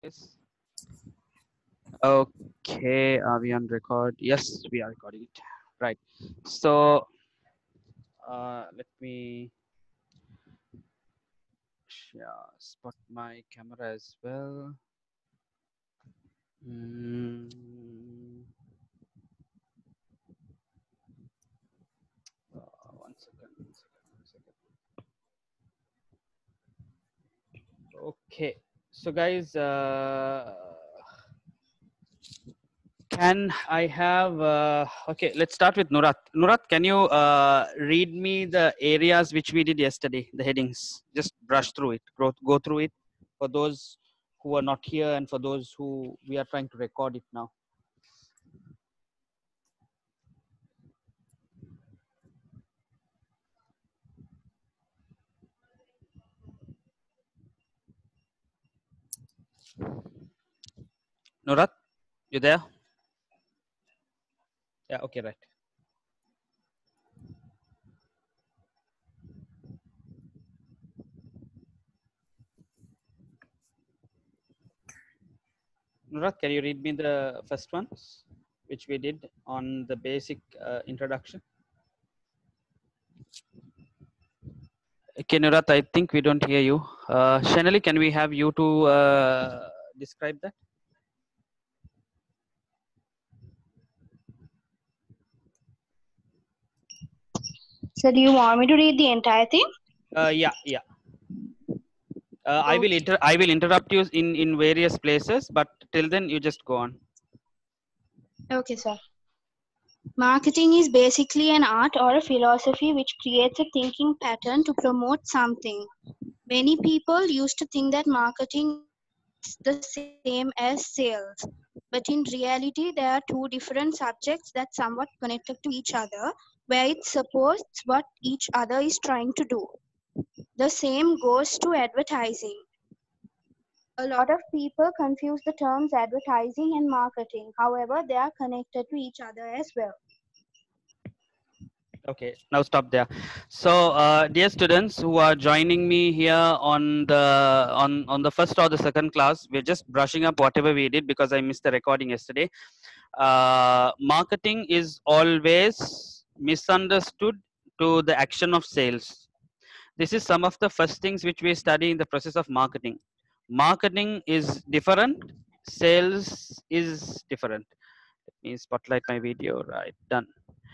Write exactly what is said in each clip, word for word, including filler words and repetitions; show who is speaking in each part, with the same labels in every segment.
Speaker 1: Yes. Okay, are we on record? Yes, we are recording it. Right. So uh, let me yeah, spot my camera as well. Mm, uh, one second, one second, one second. Okay. So guys, uh, can I have, uh, okay, let's start with Nurat. Nurat, can you uh, read me the areas which we did yesterday, the headings? Just brush through it, go, go through it for those who are not here and for those who we are trying to record it now. Nurat, you there? Yeah, okay, right. Nurat, can you read me the first ones which we did on the basic uh, introduction? Okay, Nurat, I think we don't hear you. Uh, Shanali, can we have you to uh, describe that?
Speaker 2: So do you want me to read the entire thing?
Speaker 1: Uh, yeah, yeah. Uh, I will
Speaker 2: Okay.
Speaker 1: inter I will interrupt you in in various places, but till then you just go on.
Speaker 2: Okay, sir. Marketing is basically an art or a philosophy which creates a thinking pattern to promote something. Many people used to think that marketing is the same as sales. But in reality, there are two different subjects that somewhat connected to each other, where it supports what each other is trying to do. The same goes to advertising. A lot of people confuse the terms advertising and marketing. However, they are connected to each other as well.
Speaker 1: Okay, now stop there. So, uh, dear students who are joining me here on the on on the first or the second class, we're just brushing up whatever we did because I missed the recording yesterday. Uh, marketing is always misunderstood to the action of sales. This is some of the first things which we study in the process of marketing. Marketing is different, sales is different. Let me spotlight my video. Right, done.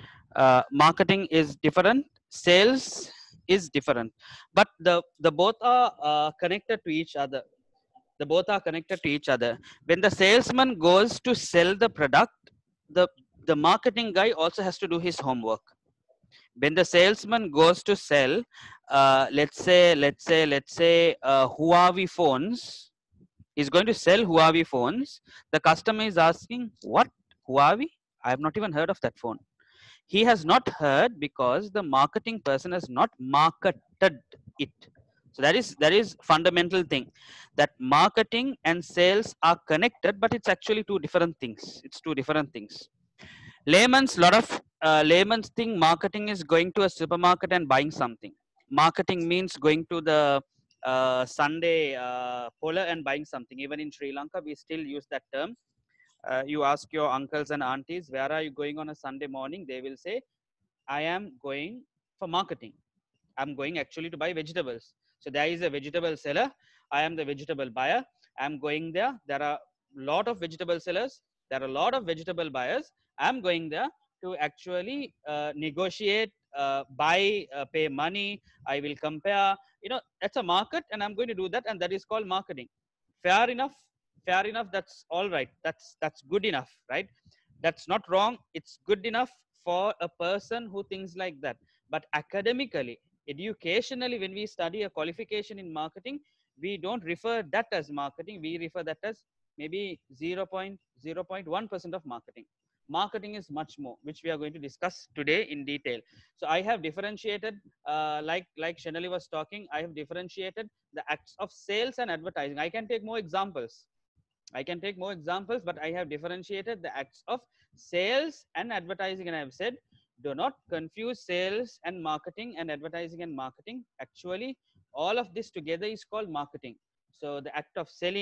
Speaker 1: Uh, marketing is different, sales is different, but the the both are uh, connected to each other. The both are connected to each other. When the salesman goes to sell the product, the the marketing guy also has to do his homework. When the salesman goes to sell, uh, let's say let's say let's say uh, Huawei phones, is going to sell Huawei phones. The customer is asking, what, Huawei? I have not even heard of that phone. He has not heard because the marketing person has not marketed it. So that is that is fundamental thing, that marketing and sales are connected, but it's actually two different things. It's two different things. Layman's lot of uh, layman's thing, marketing is going to a supermarket and buying something. Marketing means going to the uh, Sunday uh, polar and buying something. Even in Sri Lanka we still use that term. Uh, you ask your uncles and aunties, where are you going on a Sunday morning? They will say, I am going for marketing. I'm going actually to buy vegetables. So there is a vegetable seller. I am the vegetable buyer. I'm going there. There are a lot of vegetable sellers. There are a lot of vegetable buyers. I'm going there to actually uh, negotiate, uh, buy, uh, pay money. I will compare. You know, that's a market, and I'm going to do that, and that is called marketing. Fair enough. Fair enough. That's all right. That's that's good enough, right? That's not wrong. It's good enough for a person who thinks like that. But academically, educationally, when we study a qualification in marketing, we don't refer that as marketing. We refer that as maybe zero point zero point one percent of marketing. Marketing is much more, which we are going to discuss today in detail. So I have differentiated, uh, like like Shanali was talking, I have differentiated the acts of sales and advertising. I can take more examples. I can take more examples, but I have differentiated the acts of sales and advertising. And I have said, do not confuse sales and marketing and advertising and marketing. Actually, all of this together is called marketing. So the act of selling,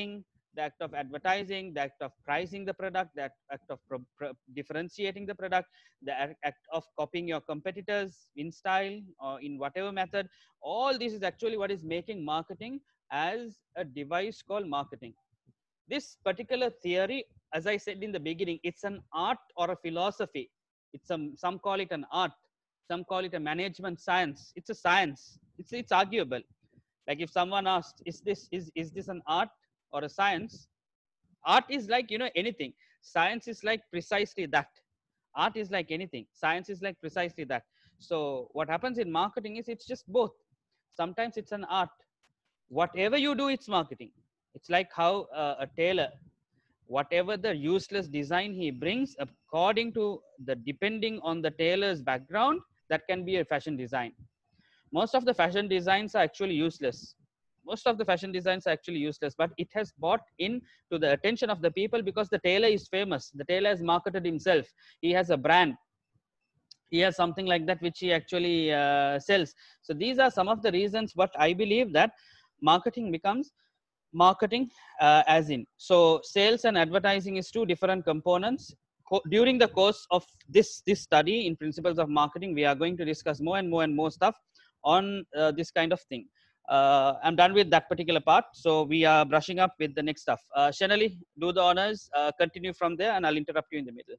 Speaker 1: the act of advertising, the act of pricing the product, the act of pro pro differentiating the product, the act of copying your competitors in style or in whatever method. All this is actually what is making marketing as a device called marketing. This particular theory, as I said in the beginning, it's an art or a philosophy. It's some some call it an art, some call it a management science. It's a science. It's it's arguable. Like if someone asked, is this is is this an art or a science? Art is like, you know, anything. Science is like precisely that. Art is like anything. Science is like precisely that. So what happens in marketing is it's just both. Sometimes it's an art. Whatever you do, it's marketing. It's like how uh, a tailor, whatever the useless design he brings, according to the depending on the tailor's background, that can be a fashion design. Most of the fashion designs are actually useless. Most of the fashion designs are actually useless, but it has brought in to the attention of the people because the tailor is famous. The tailor has marketed himself. He has a brand. He has something like that which he actually uh, sells. So these are some of the reasons what I believe that marketing becomes marketing uh, as in. So sales and advertising is two different components. Co during the course of this, this study in principles of marketing, we are going to discuss more and more and more stuff on uh, this kind of thing. Uh, I'm done with that particular part. So we are brushing up with the next stuff. Uh, Shanali, do the honors, uh, continue from there, and I'll interrupt you in the middle.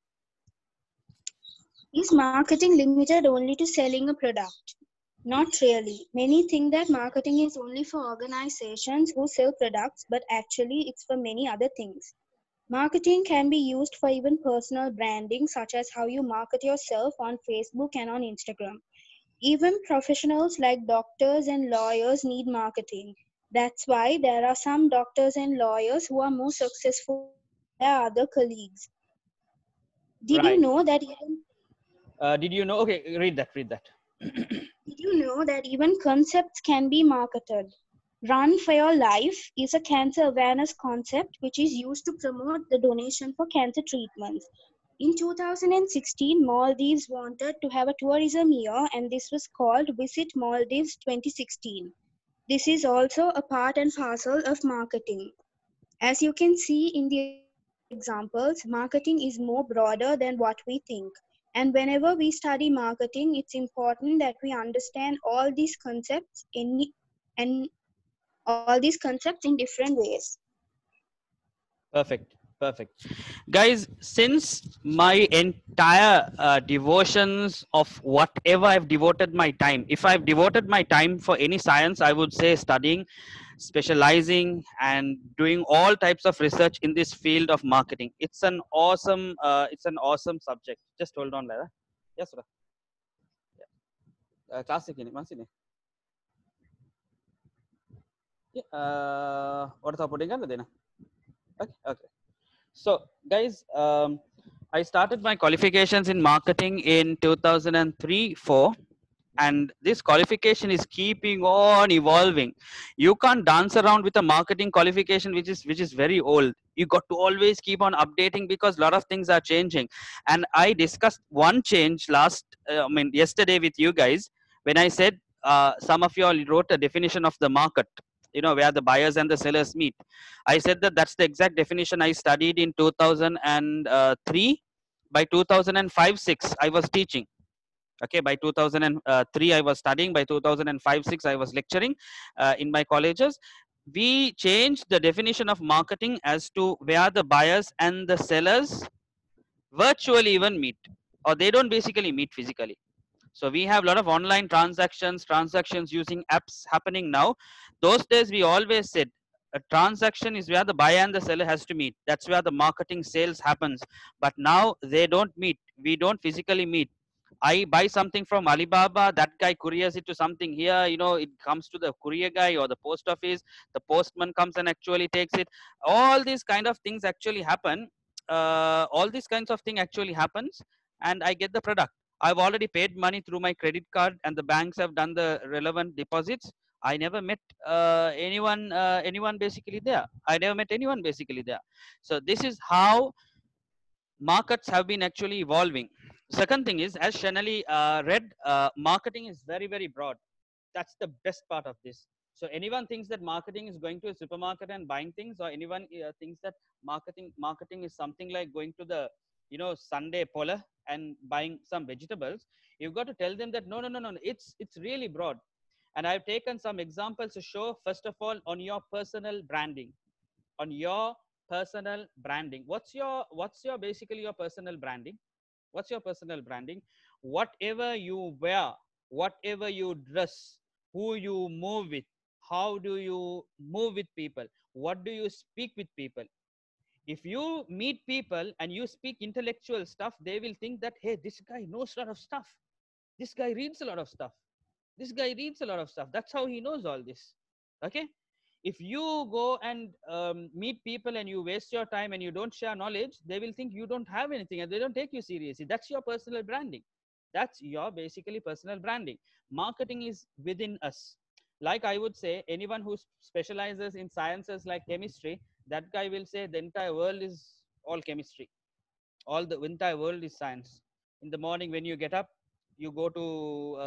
Speaker 2: Is marketing limited only to selling a product? Not really. Many think that marketing is only for organizations who sell products, but actually it's for many other things. Marketing can be used for even personal branding, such as how you market yourself on Facebook and on Instagram. Even professionals like doctors and lawyers need marketing. That's why there are some doctors and lawyers who are more successful than their other colleagues. Did you
Speaker 1: Right.
Speaker 2: know that even
Speaker 1: Uh, did you know? Okay, read that, read that.
Speaker 2: Did you know that even concepts can be marketed? Run for Your Life is a cancer awareness concept which is used to promote the donation for cancer treatments. In two thousand sixteen, Maldives wanted to have a tourism year, and this was called Visit Maldives twenty sixteen. This is also a part and parcel of marketing. As you can see in the examples, marketing is more broader than what we think. And whenever we study marketing, it's important that we understand all these concepts in and all these concepts in different ways.
Speaker 1: Perfect, perfect. Guys, since my entire uh, devotions of whatever I've devoted my time, if I've devoted my time for any science, I would say studying, specializing, and doing all types of research in this field of marketing. It's an awesome, uh, it's an awesome subject. Just hold on, Lara. Yes, sir. Uh, classic ini, masih nih. Uh, what are putting on the Okay, okay. So, guys, um, I started my qualifications in marketing in two thousand three four, and this qualification is keeping on evolving. You can't dance around with a marketing qualification which is which is very old. You got to always keep on updating because a lot of things are changing. And I discussed one change last, uh, I mean, yesterday with you guys when I said uh, some of you all wrote a definition of the market. You know, where the buyers and the sellers meet. I said that that's the exact definition I studied in two thousand three. By two thousand five six, I was teaching. Okay, by two thousand three I was studying. By two thousand five six I was lecturing uh, in my colleges. We changed the definition of marketing as to where the buyers and the sellers virtually even meet, or they don't basically meet physically. So we have a lot of online transactions, transactions using apps happening now. Those days we always said a transaction is where the buyer and the seller has to meet. That's where the marketing sales happens. But now they don't meet. We don't physically meet. I buy something from Alibaba, that guy couriers it to something here, you know, it comes to the courier guy or the post office, the postman comes and actually takes it. All these kind of things actually happen. Uh, all these kinds of thing actually happens, and I get the product. I've already paid money through my credit card, and the banks have done the relevant deposits. I never met uh, anyone, uh, anyone basically there. I never met anyone basically there. So this is how markets have been actually evolving. Second thing is, as Shanali uh, read, uh, marketing is very, very broad. That's the best part of this. So anyone thinks that marketing is going to a supermarket and buying things, or anyone uh, thinks that marketing marketing is something like going to the, you know, Sunday Polar and buying some vegetables, you've got to tell them that no, no, no, no, it's it's really broad. And I've taken some examples to show, first of all, on your personal branding, on your personal branding. What's your what's your basically your personal branding? What's your personal branding? Whatever you wear, whatever you dress, who you move with, how do you move with people, what do you speak with people. If you meet people and you speak intellectual stuff, they will think that, hey, this guy knows a lot of stuff. This guy reads a lot of stuff. This guy reads a lot of stuff. That's how he knows all this. Okay. If you go and um, meet people and you waste your time and you don't share knowledge, they will think you don't have anything and they don't take you seriously. That's your personal branding. That's your basically personal branding. Marketing is within us. Like I would say, anyone who specializes in sciences like chemistry, that guy will say the entire world is all chemistry. All the entire world is science. In the morning when you get up, you go to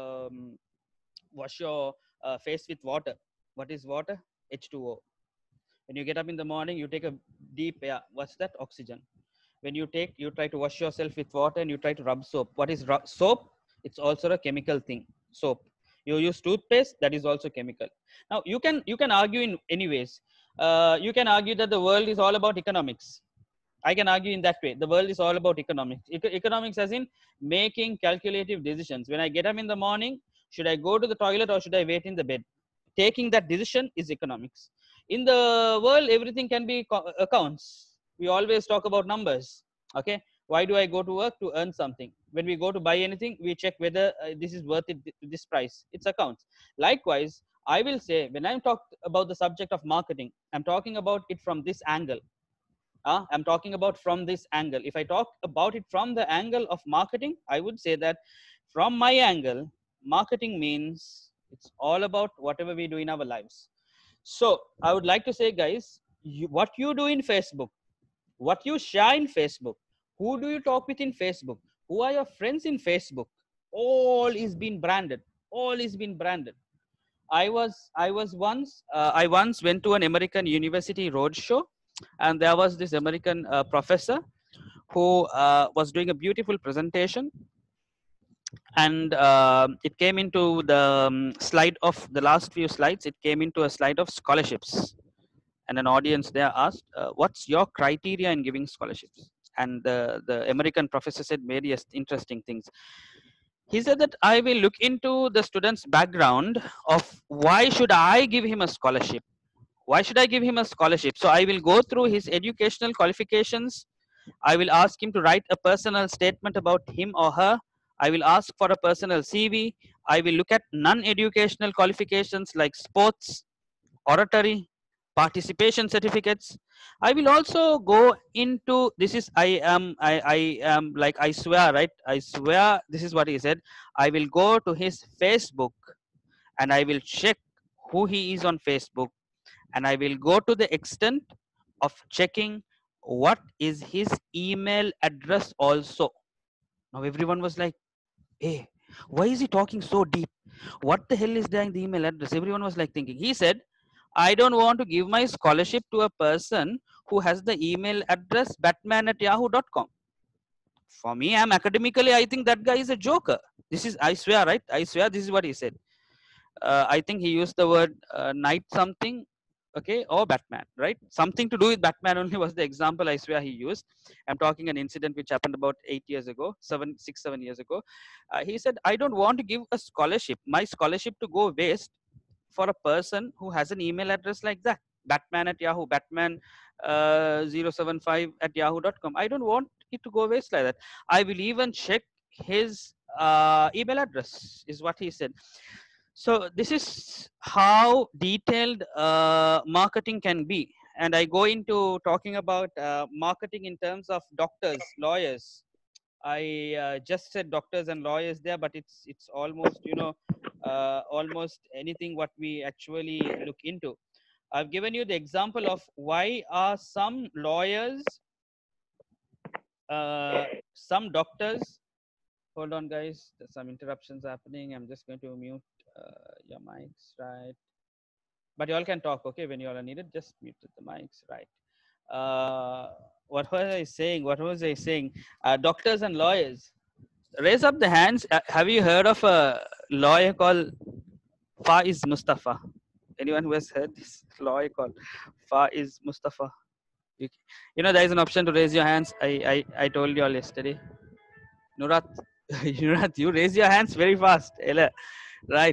Speaker 1: um, wash your uh, face with water. What is water? H two O. When you get up in the morning, you take a deep air. What's that? Oxygen. When you take, you try to wash yourself with water and you try to rub soap. What is rub soap? It's also a chemical thing. Soap. You use toothpaste, that is also chemical. Now you can you can argue in any ways. Uh, you can argue that the world is all about economics. I can argue in that way. The world is all about economics. Eco economics as in making calculative decisions. When I get up in the morning, should I go to the toilet or should I wait in the bed? Taking that decision is economics. In the world, everything can be accounts. We always talk about numbers. Okay. Why do I go to work? To earn something. When we go to buy anything, we check whether uh, this is worth it, this price. It's accounts. Likewise, I will say when I'm talking about the subject of marketing, I'm talking about it from this angle. uh, I'm talking about from this angle. If I talk about it from the angle of marketing, I would say that from my angle, marketing means it's all about whatever we do in our lives. So I would like to say, guys, you, what you do in Facebook, what you share in Facebook, who do you talk with in Facebook, who are your friends in Facebook, all is being branded. All is being branded. I was I was once uh, I once went to an American university roadshow, and there was this American uh, professor who uh, was doing a beautiful presentation, and uh, it came into the um, slide of the last few slides. It came into a slide of scholarships, and an audience there asked, uh, "What's your criteria in giving scholarships?" And the the American professor said various interesting things. He said that I will look into the student's background of why should I give him a scholarship. Why should I give him a scholarship? So I will go through his educational qualifications. I will ask him to write a personal statement about him or her. I will ask for a personal C V. I will look at non-educational qualifications like sports, oratory, participation certificates. I will also go into this is I am I, I am like I swear, right? I swear this is what he said. I will go to his Facebook and I will check who he is on Facebook, and I will go to the extent of checking what is his email address also. Now everyone was like, hey, why is he talking so deep? What the hell is there in the email address? Everyone was like thinking. He said, I don't want to give my scholarship to a person who has the email address batman at yahoo dot com. For me, I'm academically, I think that guy is a joker. This is, I swear, right? I swear this is what he said. Uh, I think he used the word uh, night something, okay, or Batman, right? Something to do with Batman only was the example I swear he used. I'm talking an incident which happened about eight years ago, seven, six, seven years ago. Uh, he said, I don't want to give a scholarship, my scholarship to go waste for a person who has an email address like that, Batman at Yahoo, Batman uh, zero seven five at yahoo dot com. I don't want it to go waste like that. I will even check his uh, email address, is what he said. So this is how detailed uh, marketing can be. And I go into talking about uh, marketing in terms of doctors, lawyers. I uh, just said doctors and lawyers there, but it's it's almost, you know, uh, almost anything what we actually look into. I've given you the example of why are some lawyers, uh, some doctors. Hold on, guys. There's some interruptions happening. I'm just going to mute uh, your mics, right? but you all can talk, okay? When you all are needed, just mute the mics, right? Uh, what was I saying? What was I saying? Uh, doctors and lawyers, raise up the hands. Uh, have you heard of a lawyer called Faiz Mustafa? Anyone who has heard this lawyer called Faiz Mustafa? You, you know, there is an option to raise your hands. I I, I told you all yesterday. Nurat, Nurat, you raise your hands very fast. Ella. Right.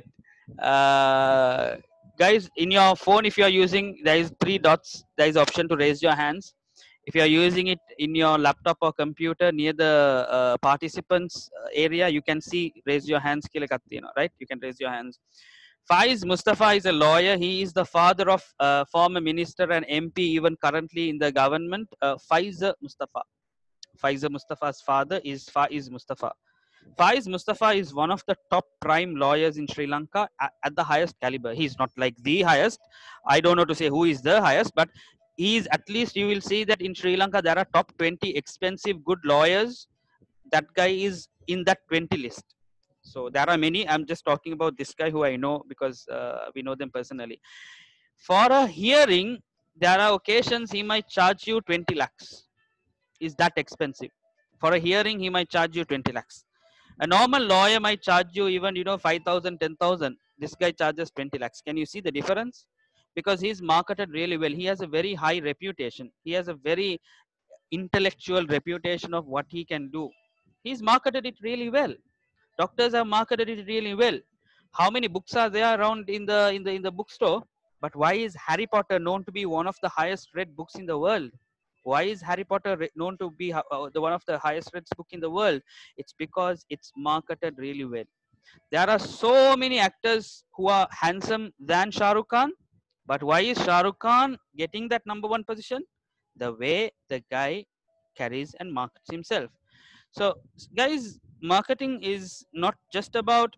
Speaker 1: Uh, guys, in your phone, if you are using, there is three dots. There is option to raise your hands. If you are using it in your laptop or computer near the uh, participants uh, area, you can see raise your hands, right? You can raise your hands. Faiz Mustafa is a lawyer. He is the father of uh, former minister and M P, even currently in the government, uh, Faiz Mustafa. Faiz Mustafa's father is Faiz Mustafa. Faiz Mustafa is one of the top prime lawyers in Sri Lanka at, at the highest caliber. He's not like the highest. I don't know to say who is the highest, but he's at least, you will see that in Sri Lanka there are top twenty expensive good lawyers. That guy is in that twenty list. So there are many. I'm just talking about this guy who I know because uh, we know them personally. For a hearing, there are occasions he might charge you twenty lakhs. Is that expensive? For a hearing, he might charge you twenty lakhs. A normal lawyer might charge you even, you know, five thousand, ten thousand. This guy charges twenty lakhs. Can you see the difference? Because he's marketed really well. He has a very high reputation. He has a very intellectual reputation of what he can do. He's marketed it really well. Doctors have marketed it really well. How many books are there around in the in the in the bookstore? But why is Harry Potter known to be one of the highest read books in the world? Why is Harry Potter known to be uh, the one of the highest read book in the world? It's because it's marketed really well. There are so many actors who are handsome than Shah Rukh Khan, but why is Shah Rukh Khan getting that number one position? The way the guy carries and markets himself. So, guys, marketing is not just about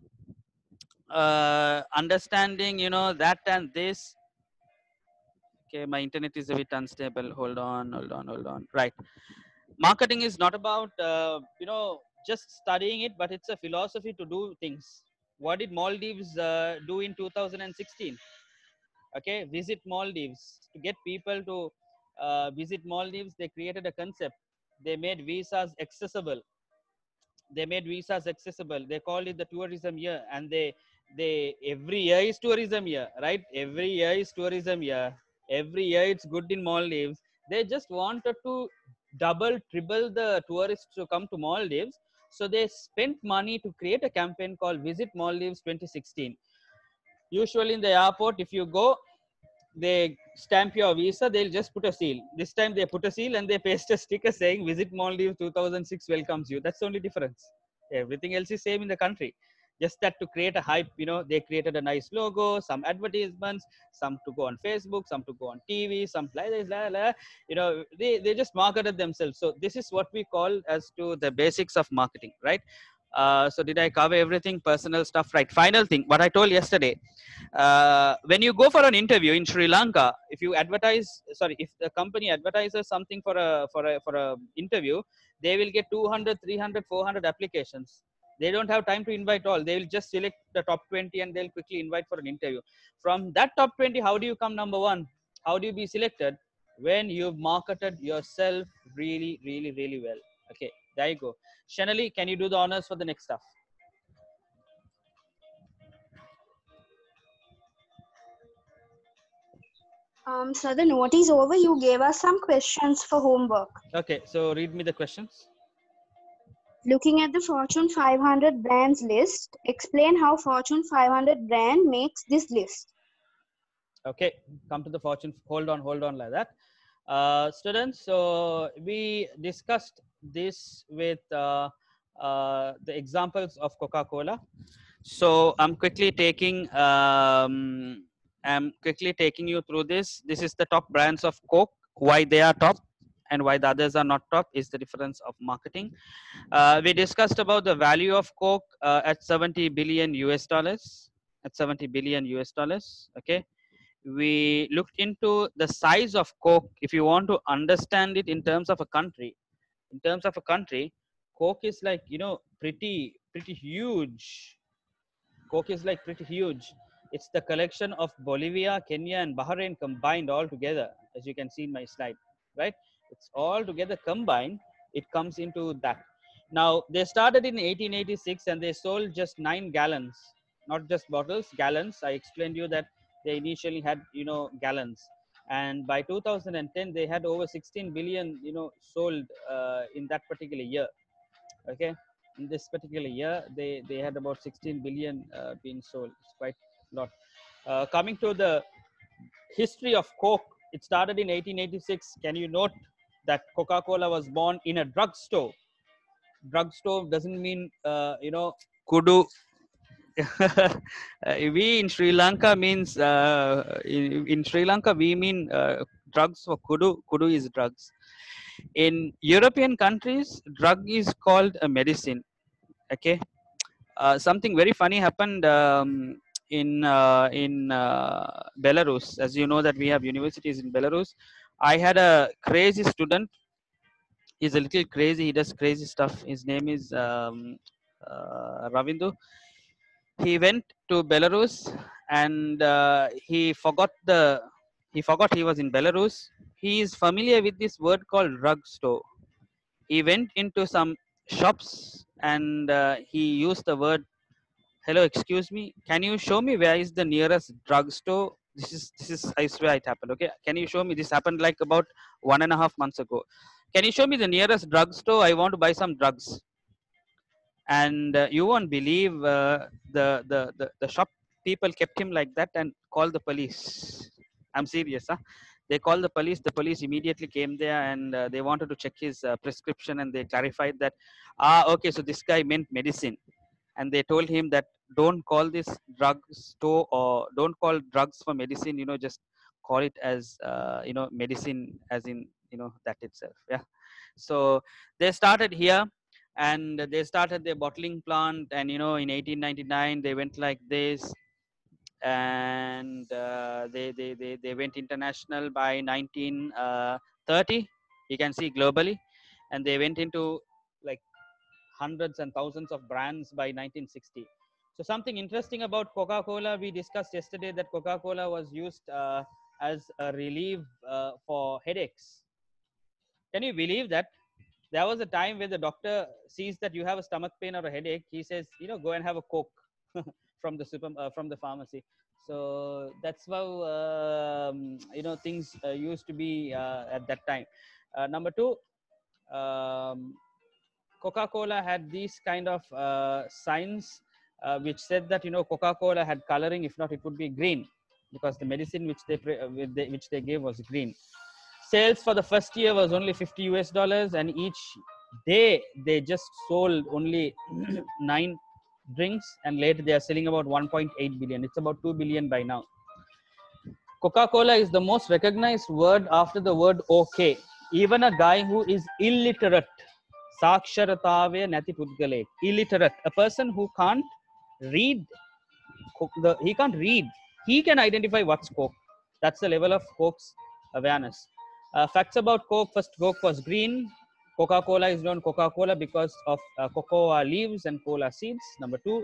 Speaker 1: uh, understanding, you know, that and this. Okay, my internet is a bit unstable. Hold on, hold on, hold on. Right. Marketing is not about, uh, you know, just studying it, but it's a philosophy to do things. What did Maldives uh, do in two thousand sixteen? Okay, visit Maldives. To get people to uh, visit Maldives, they created a concept. They made visas accessible. They made visas accessible. They called it the tourism year, and they they every year is tourism year, right? Every year is tourism year. Every year it's good in Maldives. They just wanted to double, triple the tourists to come to Maldives. So they spent money to create a campaign called Visit Maldives twenty sixteen. Usually in the airport, if you go, they stamp your visa, they'll just put a seal. This time they put a seal and they paste a sticker saying Visit Maldives two thousand six welcomes you. That's the only difference. Everything else is same in the country. Just that to create a hype, you know, they created a nice logo, some advertisements, some to go on Facebook, some to go on T V, some like this, la, la, you know, they, they just marketed themselves. So this is what we call as to the basics of marketing, right? Uh, so did I cover everything? Personal stuff, right? Final thing, what I told yesterday. Uh, when you go for an interview in Sri Lanka, if you advertise, sorry, if the company advertises something for a for a for a interview, they will get two hundred, three hundred, four hundred applications. They don't have time to invite all. They will just select the top twenty and they'll quickly invite for an interview. From that top twenty, how do you come number one? How do you be selected? When you've marketed yourself really, really, really well. Okay, there you go. Shanali, can you do the honors for the next stuff?
Speaker 2: Um, so the note is over. You gave us some questions for homework.
Speaker 1: Okay, so read me the questions.
Speaker 2: Looking at the Fortune five hundred brands list, explain how Fortune five hundred brand makes this list.
Speaker 1: Okay, come to the Fortune. Hold on, hold on like that. Uh, students, so we discussed this with uh, uh, the examples of Coca-Cola. So I'm quickly taking um, I'm quickly taking you through this. This is the top brands of Coke. Why they are top and why the others are not top is the difference of marketing. Uh, we discussed about the value of Coke uh, at seventy billion U S dollars. At seventy billion U S dollars. Okay. We looked into the size of Coke. If you want to understand it in terms of a country, in terms of a country, Coke is like, you know, pretty, pretty huge. Coke is like pretty huge. It's the collection of Bolivia, Kenya, and Bahrain combined all together, as you can see in my slide, right? It's all together combined. It comes into that. Now, they started in eighteen eighty-six and they sold just nine gallons, not just bottles, gallons. I explained to you that they initially had, you know, gallons. And by two thousand ten, they had over sixteen billion, you know, sold uh, in that particular year. Okay. In this particular year, they, they had about sixteen billion uh, being sold. It's quite a lot. Uh, coming to the history of Coke, it started in eighteen eighty-six. Can you note that Coca-Cola was born in a drugstore? Drugstore doesn't mean, uh, you know, kudu. We in Sri Lanka means, uh, in, in Sri Lanka, we mean uh, drugs for kudu. Kudu is drugs. In European countries, drug is called a medicine. Okay. Uh, something very funny happened um, in uh, in uh, Belarus. As you know that we have universities in Belarus. I had a crazy student. He's a little crazy. He does crazy stuff. His name is um, uh, Ravindu. He went to Belarus and uh, he forgot the he forgot he was in Belarus. He is familiar with this word called drugstore. He went into some shops and uh, he used the word, hello, excuse me, can you show me where is the nearest drugstore? This is this is I swear it happened. Okay, can you show me? This happened like about one and a half months ago. Can you show me the nearest drugstore? I want to buy some drugs. And uh, you won't believe uh, the, the the the shop people kept him like that and called the police. I'm serious, huh? They called the police. The police immediately came there and uh, they wanted to check his uh, prescription and they clarified that, ah, okay, so this guy meant medicine. And they told him that don't call this drug store or don't call drugs for medicine, you know, just call it as, uh, you know, medicine as in, you know, that itself. Yeah. So they started here and they started their bottling plant. And, you know, in eighteen ninety-nine, they went like this. And uh, they, they, they, they went international by nineteen thirty, you can see globally. And they went into like hundreds and thousands of brands by nineteen sixty. So something interesting about Coca-Cola, we discussed yesterday that Coca-Cola was used uh, as a relief uh, for headaches. Can you believe that? There was a time where the doctor sees that you have a stomach pain or a headache. He says, you know, go and have a Coke from the super, uh, from the pharmacy. So that's how, um, you know, things uh, used to be uh, at that time. Uh, number two, um, Coca-Cola had these kind of uh, signs uh, which said that, you know, Coca-Cola had coloring. If not, it would be green because the medicine which they, which they gave was green. Sales for the first year was only fifty U S dollars, and each day they just sold only nine drinks, and later they are selling about one point eight billion. It's about two billion by now. Coca-Cola is the most recognized word after the word okay. Even a guy who is illiterate, saksharatave nati pudgale, illiterate, a person who can't read, the, he can't read, he can identify what's Coke. That's the level of Coke's awareness. Uh, facts about Coke. First, Coke was green. Coca-Cola is known Coca-Cola because of uh, cocoa leaves and cola seeds. Number two.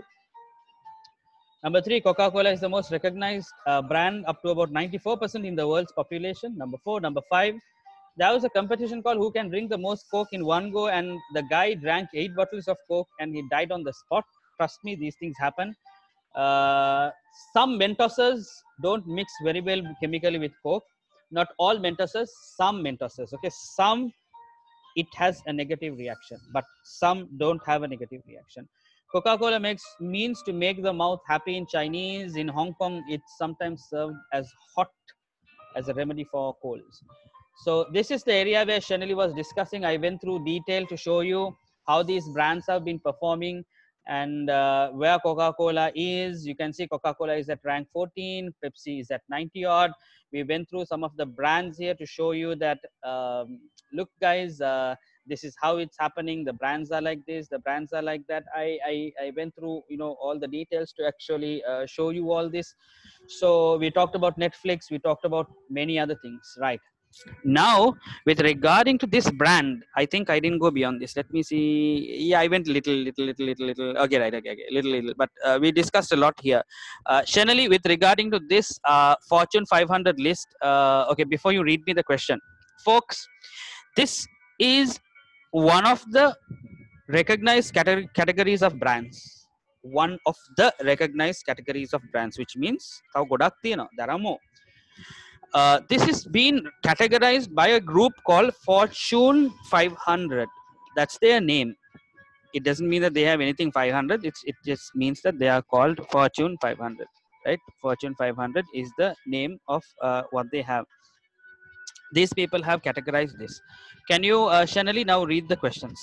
Speaker 1: Number three, Coca-Cola is the most recognized uh, brand up to about ninety-four percent in the world's population. Number four. Number five, there was a competition called who can drink the most Coke in one go, and the guy drank eight bottles of Coke and he died on the spot. Trust me, these things happen. Uh, some Mentoses don't mix very well chemically with Coke. Not all Mentoses, some Mentoses. Okay, some it has a negative reaction, but some don't have a negative reaction. Coca-Cola makes means to make the mouth happy in Chinese. In Hong Kong, it's sometimes served as hot as a remedy for colds. So this is the area where Shanali was discussing. I went through detail to show you how these brands have been performing and uh, where Coca-Cola is. You can see Coca-Cola is at rank fourteen, Pepsi is at ninety odd. We went through some of the brands here to show you that, um, look guys, uh, this is how it's happening. The brands are like this, the brands are like that. I, I, I went through, you know, all the details to actually uh, show you all this. So we talked about Netflix, we talked about many other things, right? Now, with regarding to this brand, I think I didn't go beyond this. Let me see. Yeah, I went little, little, little, little, little. Okay, right, okay, okay, little, little. But uh, we discussed a lot here. Uh, Shanali, with regarding to this uh, Fortune five hundred list. Uh, okay, before you read me the question, folks, this is one of the recognized category, categories of brands. One of the recognized categories of brands, which means how good there are more. Uh, this is being categorized by a group called Fortune five hundred. That's their name. It doesn't mean that they have anything five hundred. It's it just means that they are called Fortune five hundred, right? Fortune five hundred is the name of uh, what they have. These people have categorized this. Can you, uh, Shanali, now read the questions?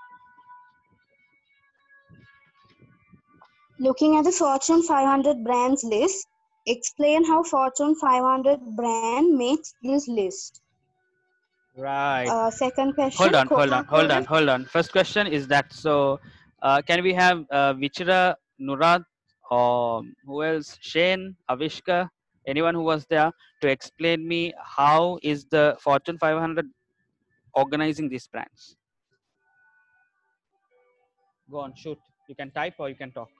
Speaker 2: Looking at the Fortune five hundred brands list, explain how Fortune five hundred brand makes this list.
Speaker 1: Right.
Speaker 2: Uh, second question.
Speaker 1: Hold on, hold on, hold on, hold on. First question is that, so uh, can we have uh, Vichira, Nurad, or who else? Shane, Avishka, anyone who was there to explain me how is the Fortune five hundred organizing these brands? Go on, shoot. You can type or you can talk.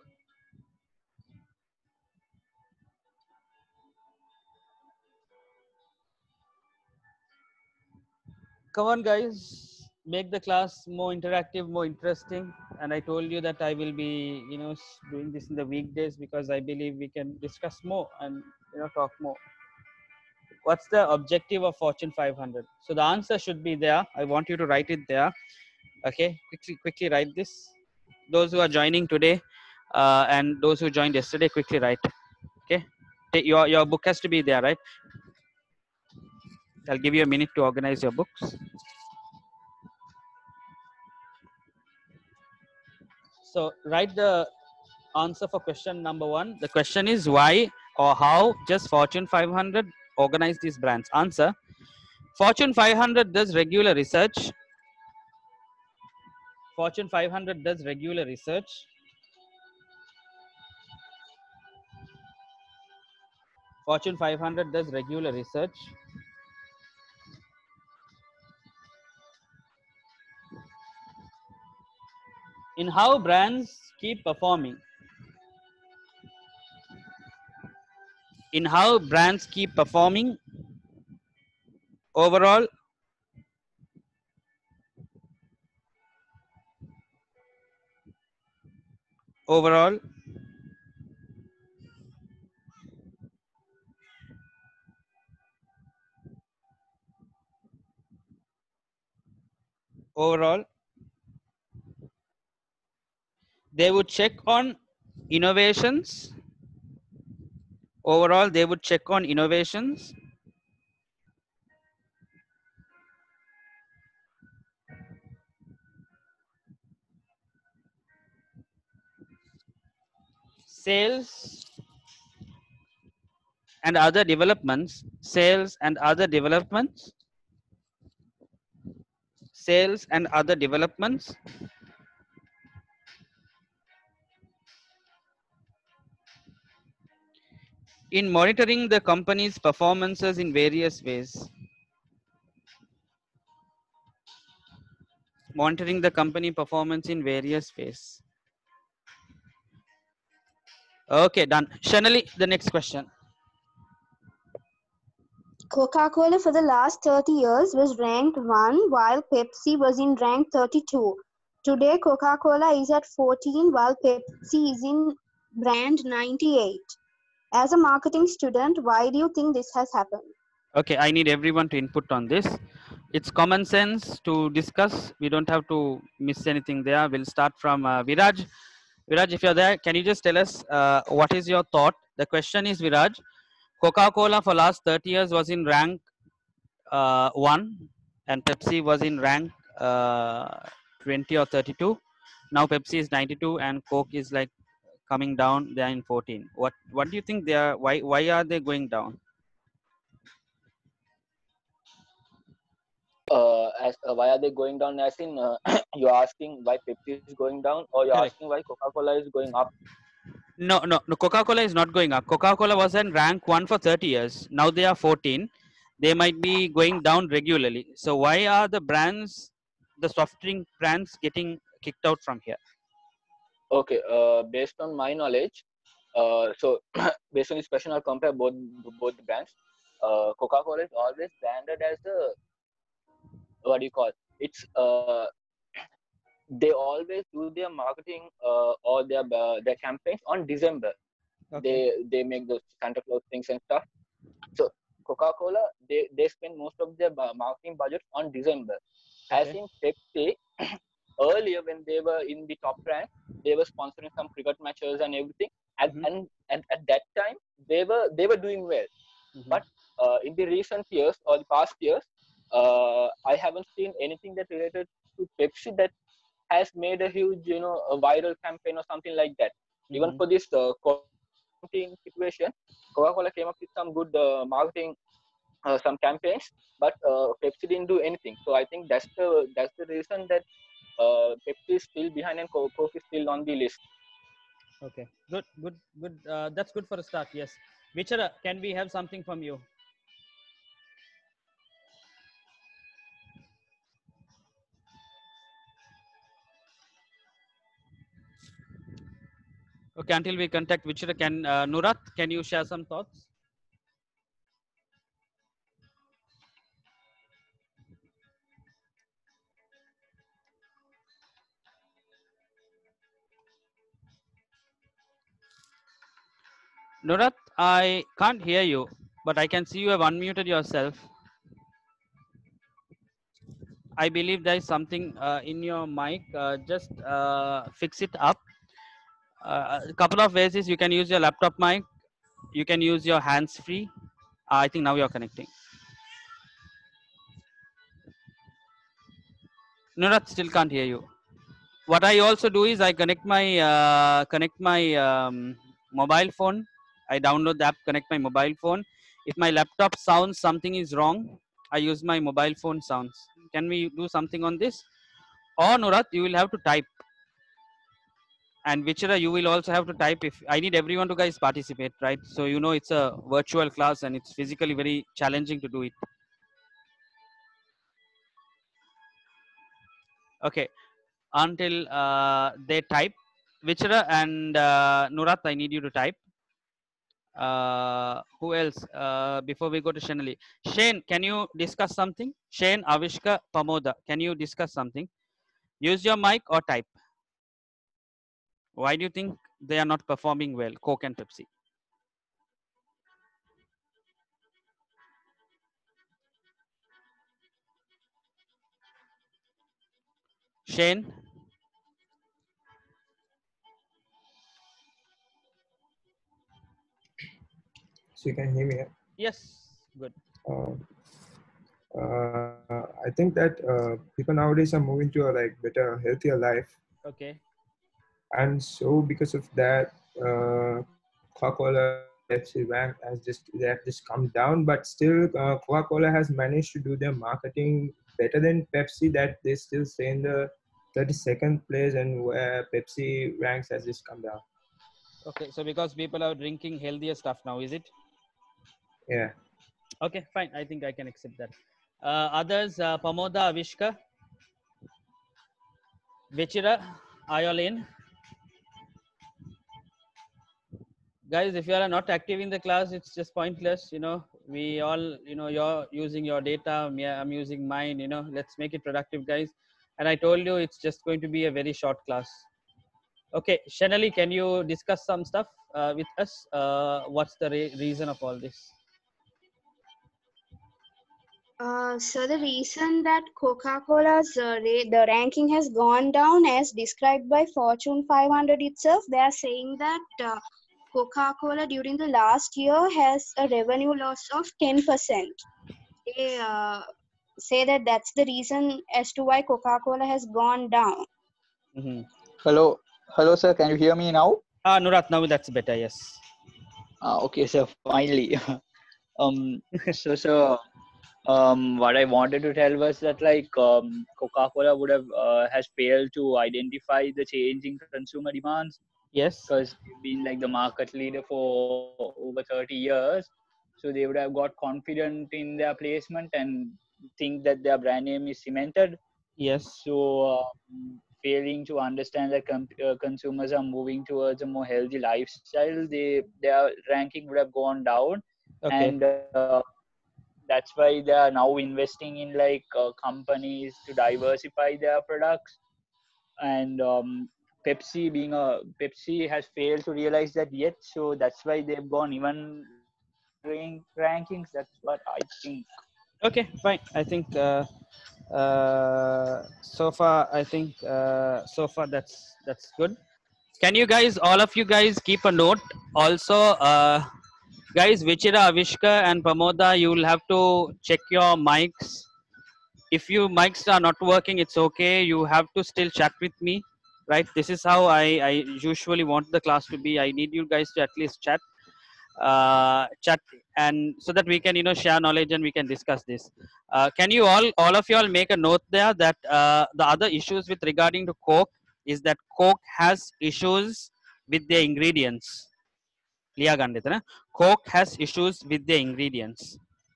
Speaker 1: Come on, guys. Make the class more interactive, more interesting. And I told you that I will be, you know, doing this in the weekdays because I believe we can discuss more and, you know, talk more. What's the objective of Fortune five hundred? So the answer should be there. I want you to write it there. Okay, quickly, quickly write this. Those who are joining today uh, and those who joined yesterday, quickly write. Okay, your your book has to be there, right? I'll give you a minute to organize your books. So write the answer for question number one. The question is why or how just Fortune five hundred organize these brands. Answer: Fortune five hundred does regular research. Fortune five hundred does regular research. Fortune five hundred does regular research. In how brands keep performing. In how brands keep performing overall. Overall. Overall. They would check on innovations. Overall, they would check on innovations. Sales and other developments. Sales and other developments. Sales and other developments. In monitoring the company's performances in various ways. Monitoring the company performance in various ways. Okay, done. Shanali, the next question.
Speaker 2: Coca-Cola for the last thirty years was ranked one while Pepsi was in rank thirty-two. Today, Coca-Cola is at fourteen while Pepsi is in brand ninety-eight. As a marketing student, why do you think this has happened?
Speaker 1: Okay, I need everyone to input on this. It's common sense to discuss. We don't have to miss anything there. We'll start from uh, Viraj. Viraj, if you're there, can you just tell us uh, what is your thought? The question is, Viraj, Coca-Cola for last thirty years was in rank uh, one and Pepsi was in rank uh, twenty or thirty-two. Now Pepsi is ninety-two and Coke is like coming down. They're in fourteen. What what do you think they are? Why why are they going down?
Speaker 3: Uh, as uh, why are they going down? As in, uh, you're asking why Pepsi is going down, or you're
Speaker 1: Correct.
Speaker 3: asking why Coca-Cola is going up?
Speaker 1: No, no, no. Coca-Cola is not going up. Coca-Cola was in rank one for thirty years. Now they are fourteen. they might be going down regularly. So why are the brands, the soft drink brands, getting kicked out from here?
Speaker 3: Okay, uh, based on my knowledge, uh, so based on this question, I'll compare both both the brands. Uh, Coca-Cola is always branded as a, what do you call? It's uh, they always do their marketing uh, or their uh, their campaigns on December.
Speaker 1: Okay.
Speaker 3: They they make those Santa Claus things and stuff. So Coca-Cola, they they spend most of their uh, marketing budget on December. As
Speaker 1: Okay.
Speaker 3: in Pepsi, earlier when they were in the top rank, they were sponsoring some cricket matches and everything. And
Speaker 1: Mhm.
Speaker 3: and, and at that time, they were they were doing well.
Speaker 1: Mhm.
Speaker 3: But uh, in the recent years or the past years, uh, I haven't seen anything that related to Pepsi that has made a huge, you know, a viral campaign or something like that. Even
Speaker 1: Mhm.
Speaker 3: for this uh, quarantine situation, Coca-Cola came up with some good uh, marketing, uh, some campaigns, but uh, Pepsi didn't do anything. So I think that's the that's the reason that uh, Pepsi is still behind and Co- Coke is still on the list.
Speaker 1: Okay. Good. Good. Good. Uh, that's good for a start. Yes. Vichara, can we have something from you? Okay. Until we contact Vichara, can uh, Nurat, can you share some thoughts? Nurat, I can't hear you, but I can see you have unmuted yourself. I believe there is something uh, in your mic. Uh, just uh, fix it up. Uh, a couple of ways is you can use your laptop mic. You can use your hands free. I think now you're connecting. Nurat still can't hear you. What I also do is I connect my uh, connect my um, mobile phone. I download the app, connect my mobile phone. If my laptop sounds something is wrong, I use my mobile phone sounds. Can we do something on this? Or Nurat, you will have to type. And Vichara, you will also have to type. If I need everyone to guys participate, right? So you know it's a virtual class and it's physically very challenging to do it. Okay, until uh, they type, Vichara and uh, Nurat, I need you to type. Uh, who else? Uh, before we go to Shanali, Shane, can you discuss something? Shane, Avishka, Pamoda, can you discuss something? Use your mic or type. Why do you think they are not performing well, Coke and Pepsi? Shane,
Speaker 4: So you can hear me.
Speaker 1: yes, good.
Speaker 4: Uh, uh, I think that uh, people nowadays are moving to a like better, healthier life,
Speaker 1: Okay.
Speaker 4: and so because of that, uh, Coca-Cola Pepsi rank has just they have just come down. But still, uh, Coca-Cola has managed to do their marketing better than Pepsi. That they still stay in the thirty-second place, and where Pepsi ranks has just come down.
Speaker 1: Okay, so because people are drinking healthier stuff now, is it?
Speaker 4: Yeah.
Speaker 1: Okay, fine. I think I can accept that. Uh, others, uh, Pamoda, Avishka, Vichira, are you all in? Guys, if you are not active in the class, it's just pointless. You know, we all, you know, you're using your data, me- I'm using mine. You know, let's make it productive, guys. And I told you it's just going to be a very short class. Okay, Shanali, can you discuss some stuff uh, with us? Uh, what's the re- reason of all this?
Speaker 2: Uh, so the reason that Coca-Cola's uh, ra- the ranking has gone down as described by Fortune five hundred itself, they are saying that uh, Coca-Cola during the last year has a revenue loss of ten percent. They uh, say that that's the reason as to why Coca-Cola has gone down.
Speaker 1: Mm-hmm.
Speaker 5: Hello, hello, sir. Can you hear me now?
Speaker 1: Ah, Nurat, now that's better. Yes.
Speaker 5: Uh, okay, sir. Finally. um. So, so, um, what I wanted to tell was that like um, Coca-Cola would have uh, has failed to identify the changing consumer demands
Speaker 1: Yes.
Speaker 5: because they've been like the market leader for over thirty years. so they would have got confident in their placement and think that their brand name is cemented.
Speaker 1: Yes.
Speaker 5: So um, failing to understand that com- uh, consumers are moving towards a more healthy lifestyle, they their ranking would have gone down.
Speaker 1: Okay.
Speaker 5: And uh, that's why they are now investing in like uh, companies to diversify their products. And um, Pepsi being a Pepsi has failed to realize that yet, so that's why they've gone even rank rankings. That's what I think.
Speaker 1: Okay, fine. I think uh, uh, so far, I think uh, so far that's that's good. Can you guys, all of you guys, keep a note? Also, uh, guys, Vichira, Avishka, and Pamoda, you will have to check your mics. If your mics are not working, it's okay. You have to still chat with me, right? This is how I, I usually want the class to be. I need you guys to at least chat, uh, chat, and so that we can, you know, share knowledge and we can discuss this. Uh, can you all, all of you all, make a note there that uh, the other issues with regarding to Coke is that Coke has issues with their ingredients. Liya Gandhitana. Coke has issues with their ingredients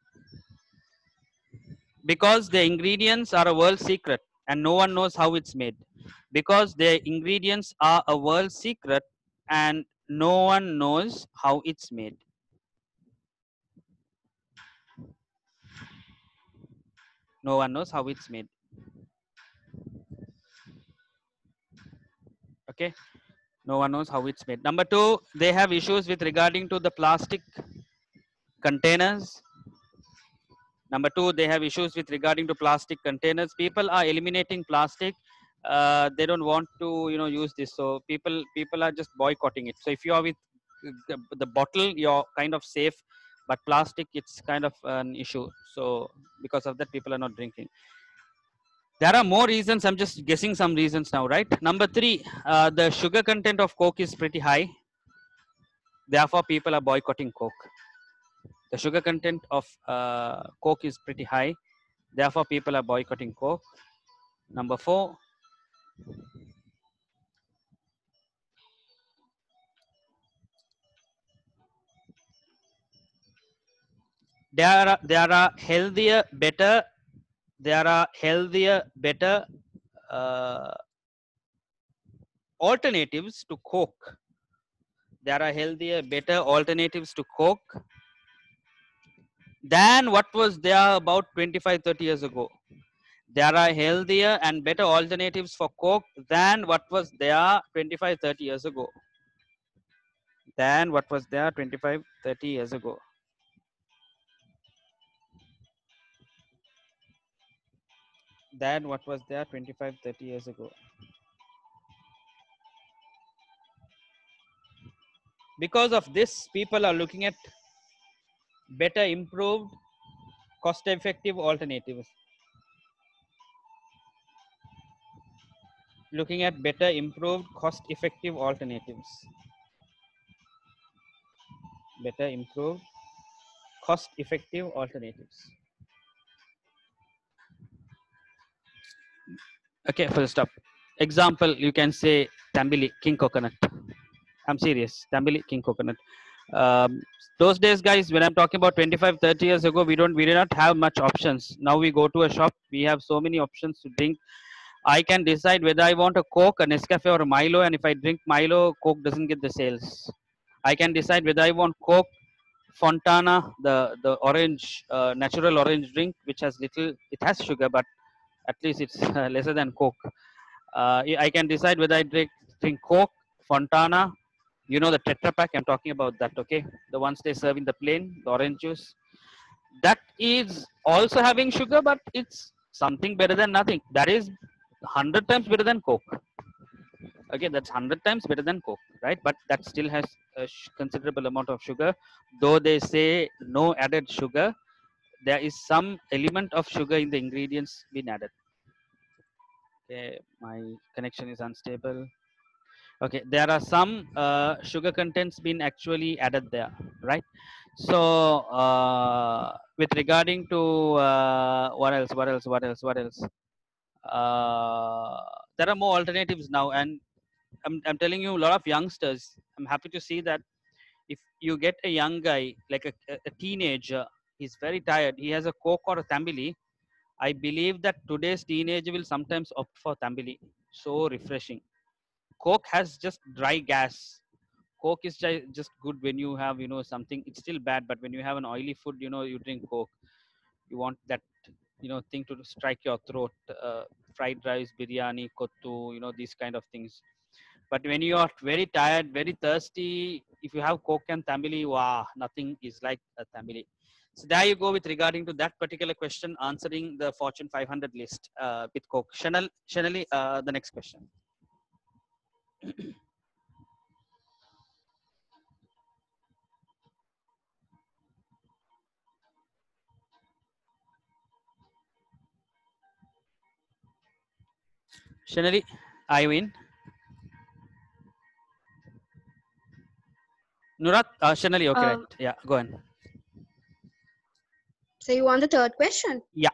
Speaker 1: because the ingredients are a world secret and no one knows how it's made. Because the ingredients are a world secret and no one knows how it's made. No one knows how it's made. Okay, no one knows how it's made. Number two, they have issues with regarding to the plastic containers. Number two, they have issues with regarding to plastic containers. People are eliminating plastic. Uh, they don't want to, you know, use this. So people, people are just boycotting it. So if you are with the, the bottle, you're kind of safe, but plastic, it's kind of an issue. So because of that, people are not drinking. There are more reasons. I'm just guessing some reasons now, right? Number three, uh, the sugar content of Coke is pretty high. Therefore, people are boycotting Coke. The sugar content of uh, Coke is pretty high. Therefore, people are boycotting Coke. Number four, there are, there are healthier, better, there are healthier, better uh, alternatives to Coke. There are healthier, better alternatives to Coke than what was there about twenty-five, thirty years ago. There are healthier and better alternatives for Coke than what was there twenty-five, thirty years ago. Than what was there twenty-five, thirty years ago. Than what was there twenty-five, thirty years ago. Because of this, people are looking at better, improved, cost-effective alternatives. Looking at better, improved, cost-effective alternatives. Better, improved, cost-effective alternatives. Okay, full stop. Example, you can say Tambili, king coconut. I'm serious. Tambili, king coconut. Um, those days, guys, when I'm talking about twenty-five, thirty years ago, we don't, we did not have much options. Now we go to a shop, we have so many options to drink. I can decide whether I want a Coke, a Nescafe, or a Milo, and if I drink Milo, Coke doesn't get the sales. I can decide whether I want Coke, Fontana, the the orange, uh, natural orange drink, which has little, it has sugar, but at least it's uh, lesser than Coke. Uh, I can decide whether I drink, drink Coke, Fontana, you know the Tetra Pak. I'm talking about that. Okay, the ones they serve in the plain, the orange juice. That is also having sugar, but it's something better than nothing. That is hundred times better than Coke. Okay, that's hundred times better than Coke, right? But that still has a considerable amount of sugar. Though they say no added sugar, there is some element of sugar in the ingredients being added. Okay, my connection is unstable. Okay, there are some uh, sugar contents being actually added there, right? So uh, with regarding to uh, what else, what else, what else, what else? Uh, there are more alternatives now, and I'm, I'm telling you, a lot of youngsters. I'm happy to see that if you get a young guy like a, a a teenager, he's very tired, he has a Coke or a Tambili, I believe that today's teenager will sometimes opt for Tambili. So refreshing. Coke has just dry gas. Coke is ju- just good when you have, you know, something. It's still bad, but when you have an oily food, you know, you drink Coke. You want that, you know, thing to strike your throat. Uh, fried rice, biryani, kottu, you know, these kind of things. But when you are very tired, very thirsty, if you have Coke and Tambili, wow, nothing is like a Tambili. So there you go with regarding to that particular question, answering the Fortune five hundred list uh, with Coke. Chanel, Chaneli, uh, the next question. Chaneli, I win. Nurat, uh, Chaneli, okay,
Speaker 2: Um,
Speaker 1: right. Yeah, go on.
Speaker 2: so you want the third question?
Speaker 1: Yeah.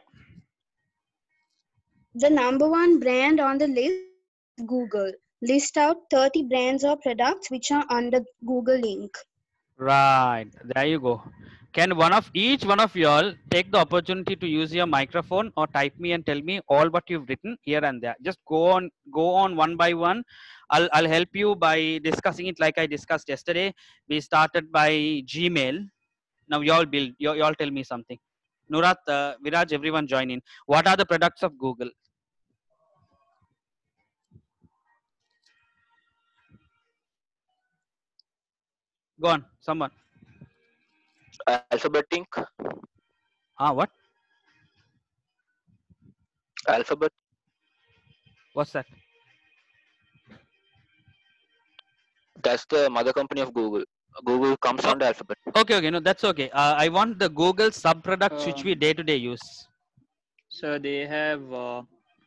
Speaker 2: The number one brand on the list is Google. List out thirty brands or products which are under Google link.
Speaker 1: Right, there you go. Can one of each one of y'all take the opportunity to use your microphone or type me and tell me all what you've written here and there? Just go on, go on one by one. I'll I'll help you by discussing it like I discussed yesterday. We started by Gmail. Now y'all build. Y'all, y'all tell me something. Nurat, uh, Viraj, everyone join in. What are the products of Google? Go on, someone.
Speaker 3: Alphabet Inc.
Speaker 1: Ah, what?
Speaker 3: Alphabet.
Speaker 1: What's that?
Speaker 3: That's the mother company of Google. Google comes
Speaker 1: Oh,
Speaker 3: under Alphabet.
Speaker 1: okay, okay, no, that's okay. Uh, I want the Google sub products which we
Speaker 5: Um,
Speaker 1: day to day use.
Speaker 5: so they have. Uh,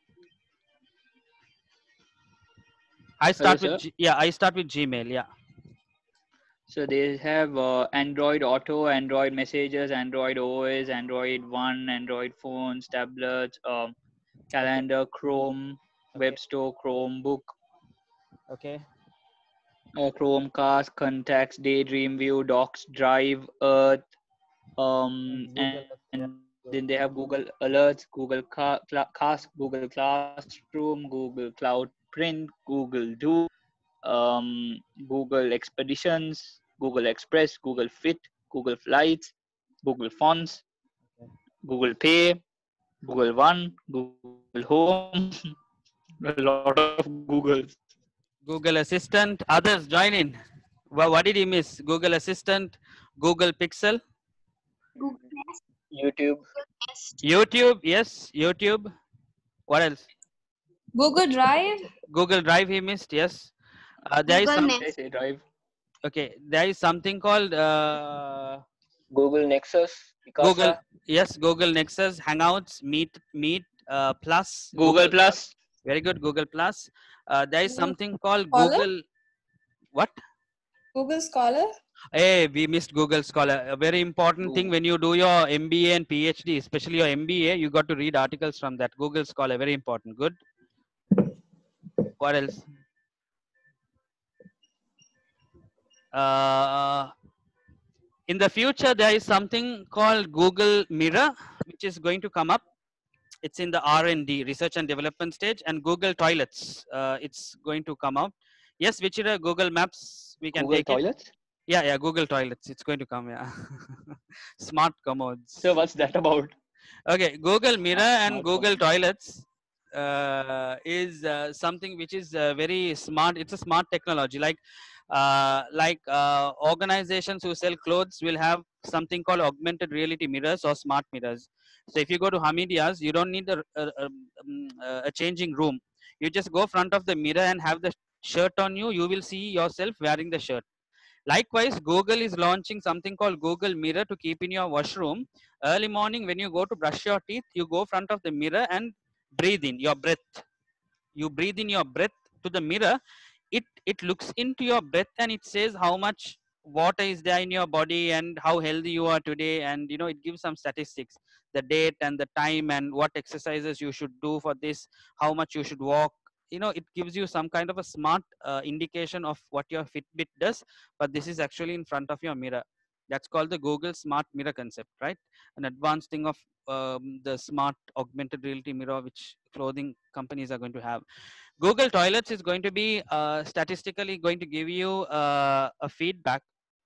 Speaker 1: I
Speaker 5: hello,
Speaker 1: start with
Speaker 5: sir.
Speaker 1: G- yeah, I start with Gmail. Yeah.
Speaker 5: So they have uh, Android Auto, Android Messages, Android O S, Android One, Android phones, tablets, um,
Speaker 1: Okay.
Speaker 5: calendar, Chrome,
Speaker 1: Okay.
Speaker 5: Web Store, Chromebook,
Speaker 1: Okay.
Speaker 5: uh, Chromecast, Contacts, Daydream View, Docs, Drive, Earth, um,
Speaker 1: Google.
Speaker 5: and
Speaker 1: Yeah.
Speaker 5: then they have Google Alerts, Google Ca- Cla- Cast, Google Classroom, Google Cloud Print, Google Do, um, Google Expeditions, Google Express, Google Fit, Google Flights, Google Fonts, Google Pay, Google One, Google Home, a lot of Googles.
Speaker 1: Google Assistant. Others join in. Wha- What did you miss? Google Assistant, Google Pixel,
Speaker 2: Google Nest,
Speaker 3: YouTube.
Speaker 2: Google Nest,
Speaker 1: YouTube. Yes, YouTube. What else?
Speaker 6: Google Drive.
Speaker 1: Google Drive. He missed. Yes. Uh, there is
Speaker 2: Google
Speaker 1: some.
Speaker 5: Did I
Speaker 2: Nest,
Speaker 5: say Drive?
Speaker 1: Okay. There is something called uh,
Speaker 3: Google Nexus.
Speaker 1: Google.
Speaker 3: Picasa.
Speaker 1: Yes, Google Nexus, Hangouts, Meet, Meet uh, Plus.
Speaker 5: Google Plus.
Speaker 1: Very good. Google Plus. Uh, there is
Speaker 6: Google
Speaker 1: something called
Speaker 6: Scholar?
Speaker 1: Google. What?
Speaker 6: Google Scholar.
Speaker 1: Hey, we missed Google Scholar. A very important thing
Speaker 5: Google.
Speaker 1: when you do your M B A and PhD, especially your M B A, you got to read articles from that. Google Scholar, very important. Good. What else? Uh, in the future, there is something called Google Mirror, which is going to come up. It's in the R and D, research and development stage, and Google Toilets. Uh, it's going to come out. Yes, which is Google Maps. We can
Speaker 5: Google
Speaker 1: take it.
Speaker 5: Toilets.
Speaker 1: Yeah, yeah, Google Toilets. It's going to come. Yeah, smart commodes.
Speaker 5: So what's that about?
Speaker 1: Okay, Google Mirror and
Speaker 5: Smart
Speaker 1: Google
Speaker 5: computer.
Speaker 1: Toilets uh, is uh, something which is uh, very smart. It's a smart technology. Like, uh, like uh, organizations who sell clothes will have something called augmented reality mirrors or smart mirrors. So if you go to Hamidia's, you don't need a, a, a, um, a changing room. You just go front of the mirror and have the shirt on you. You will see yourself wearing the shirt. Likewise, Google is launching something called Google Mirror to keep in your washroom. Early morning, when you go to brush your teeth, you go front of the mirror and breathe in your breath. You breathe in your breath to the mirror. It it looks into your breath and it says how much water is there in your body and how healthy you are today. And you know it gives some statistics, the date and the time and what exercises you should do for this, how much you should walk. you know, it gives you some kind of a smart uh, indication of what your Fitbit does, but this is actually in front of your mirror. That's called the Google Smart Mirror concept, right? An advanced thing of um, the smart augmented reality mirror, which clothing companies are going to have. Google Toilets is going to be uh, statistically going to give you uh, a feedback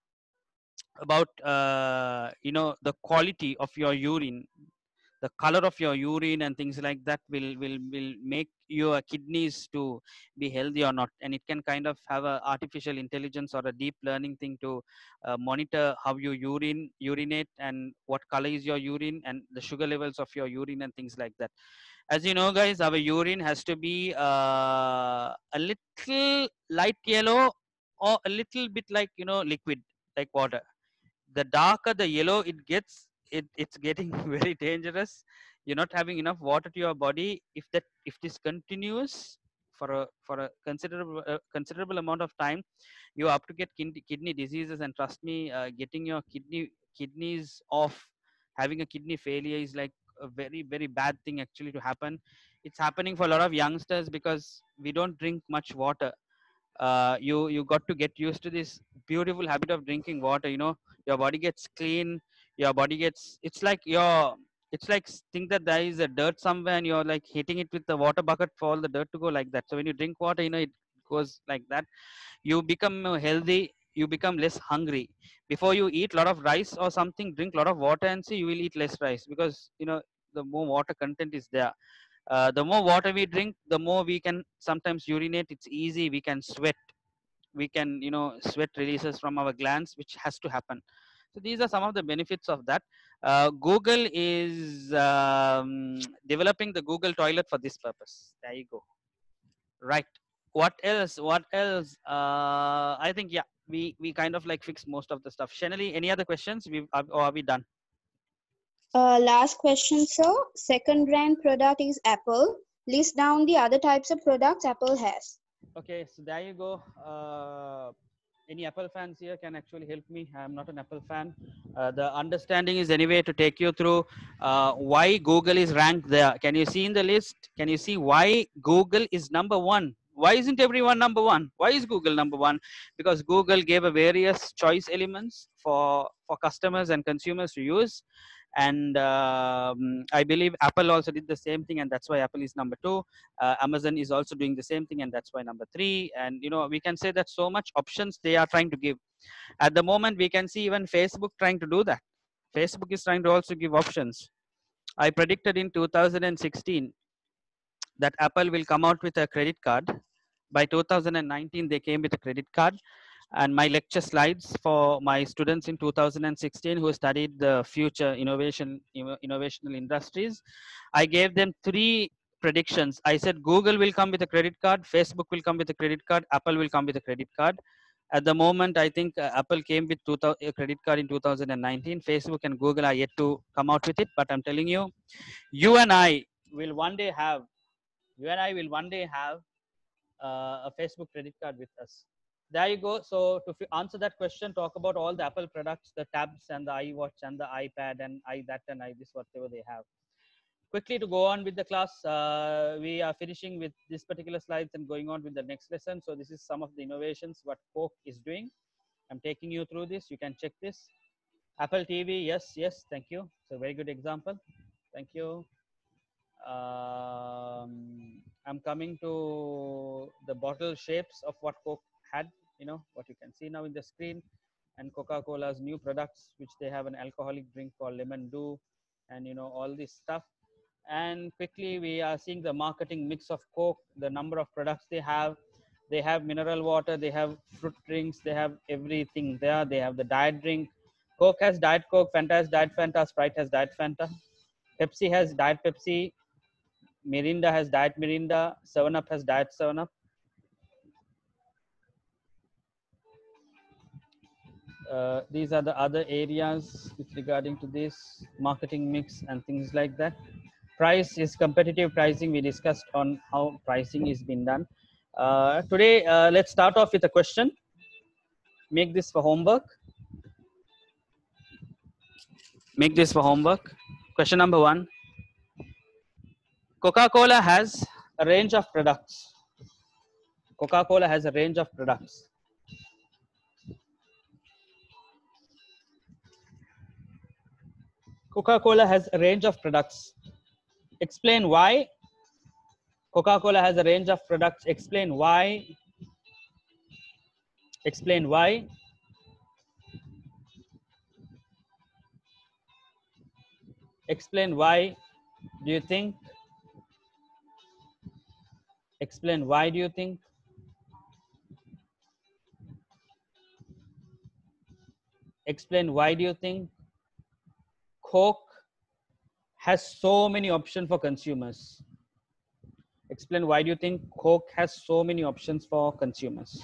Speaker 1: about uh, you know, the quality of your urine, the color of your urine and things like that will will will make your kidneys to be healthy or not. And it can kind of have a artificial intelligence or a deep learning thing to uh, monitor how you urine urinate and what color is your urine and the sugar levels of your urine and things like that. As you know, guys, our urine has to be uh, a little light yellow or a little bit like, you know, liquid, like water. The darker the yellow it gets, it, it's getting very dangerous. You're not having enough water to your body. If that, if this continues for a for a considerable uh, considerable amount of time, you're up to get kidney, kidney diseases. And trust me, uh, getting your kidney kidneys off, having a kidney failure is like a very very bad thing actually to happen. It's happening for a lot of youngsters because we don't drink much water. Uh, you you got to get used to this beautiful habit of drinking water. You know, your body gets clean, your body gets, it's like your, it's like s- think that there is a dirt somewhere and you're like hitting it with the water bucket for all the dirt to go like that. So when you drink water, you know, it goes like that. You become uh, healthy, you become less hungry. Before you eat a lot of rice or something, drink a lot of water and see you will eat less rice, because you know, the more water content is there. Uh, the more water we drink, the more we can sometimes urinate. It's easy, we can sweat, we can, you know, sweat releases from our glands, which has to happen. So these are some of the benefits of that. uh, Google is um, developing the Google toilet for this purpose. There you go. Right. What else, what else? uh, I think, yeah, we we kind of like fixed most of the stuff. Shanali, any other questions? We are, or are we done?
Speaker 2: Uh, last question, sir. Second brand product is Apple. List down the other types of products Apple has.
Speaker 1: Okay, so there you go. Uh, any Apple fans here can actually help me. I'm not an Apple fan. Uh, the understanding is anyway to take you through uh, why Google is ranked there. Can you see in the list? Can you see why Google is number one? Why isn't everyone number one? Why is Google number one? Because Google gave a various choice elements for for customers and consumers to use. And um, I believe Apple also did the same thing, and that's why Apple is number two. uh, Amazon is also doing the same thing, and that's why number three. And you know, we can say that so much options they are trying to give. At the moment, we can see even Facebook trying to do that. Facebook is trying to also give options. I predicted in two thousand sixteen that Apple will come out with a credit card. By two thousand nineteen, they came with a credit card. And my lecture slides for my students in two thousand sixteen who studied the future innovation, inno- innovational industries, I gave them three predictions. I said Google will come with a credit card, Facebook will come with a credit card, Apple will come with a credit card. At the moment, I think uh, Apple came with two thousand, a credit card in two thousand nineteen. Facebook and Google are yet to come out with it. But I'm telling you, you and I will one day have, you and I will one day have uh, a Facebook credit card with us. There you go. So to f- answer that question, talk about all the Apple products, the tabs and the iWatch and the iPad and i that and i this, whatever they have. Quickly to go on with the class, uh, we are finishing with this particular slides and going on with the next lesson. So this is some of the innovations what Coke is doing. I'm taking you through this. You can check this. Apple T V, yes, yes, thank you. It's a very good example. Thank you. Um, I'm coming to the bottle shapes of what Coke had, you know, what you can see now in the screen, and Coca-Cola's new products, which they have an alcoholic drink called Lemon Dew, and, you know, all this stuff. And quickly, we are seeing the marketing mix of Coke, the number of products they have. They have mineral water, they have fruit drinks, they have everything there. They have the diet drink. Coke has Diet Coke, Fanta has Diet Fanta, Sprite has Diet Fanta. Pepsi has Diet Pepsi, Mirinda has Diet Mirinda, seven up has Diet seven up. Uh, these are the other areas with regarding to this marketing mix and things like that. Price is competitive pricing. We discussed on how pricing is being done. Uh, today, uh, let's start off with a question. Make this for homework. Make this for homework. Question number one. Coca-Cola has a range of products. Coca-Cola has a range of products. Coca-Cola has a range of products. Explain why. Coca-Cola has a range of products. Explain why. Explain why. Explain why. Do you think? Explain why do you think? Explain why do you think Coke has so many options for consumers? Explain why do you think Coke has so many options for consumers?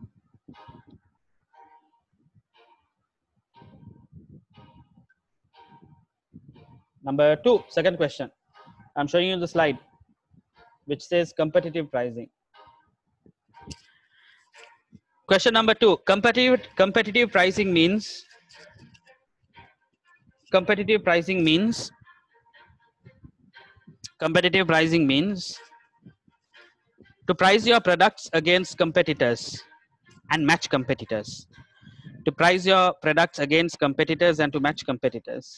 Speaker 1: Number two, second question. I'm showing you the slide which says competitive pricing. Question number two, competitive competitive pricing means competitive pricing means competitive pricing means to price your products against competitors and match competitors. To price your products against competitors and to match competitors.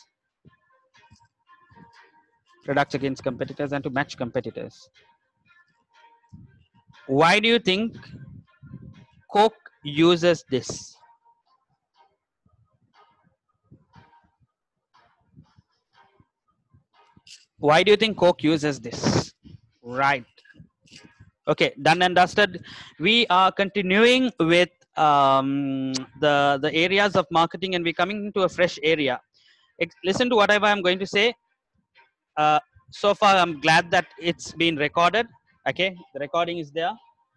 Speaker 1: Products against competitors and to match competitors. Why do you think Coke uses this? Why do you think Coke uses this? Right. Okay, done and dusted. We are continuing with um, the, the areas of marketing, and we're coming into a fresh area. Ex listen to whatever I'm going to say. Uh, so far, I'm glad that it's been recorded. Okay, the recording is there.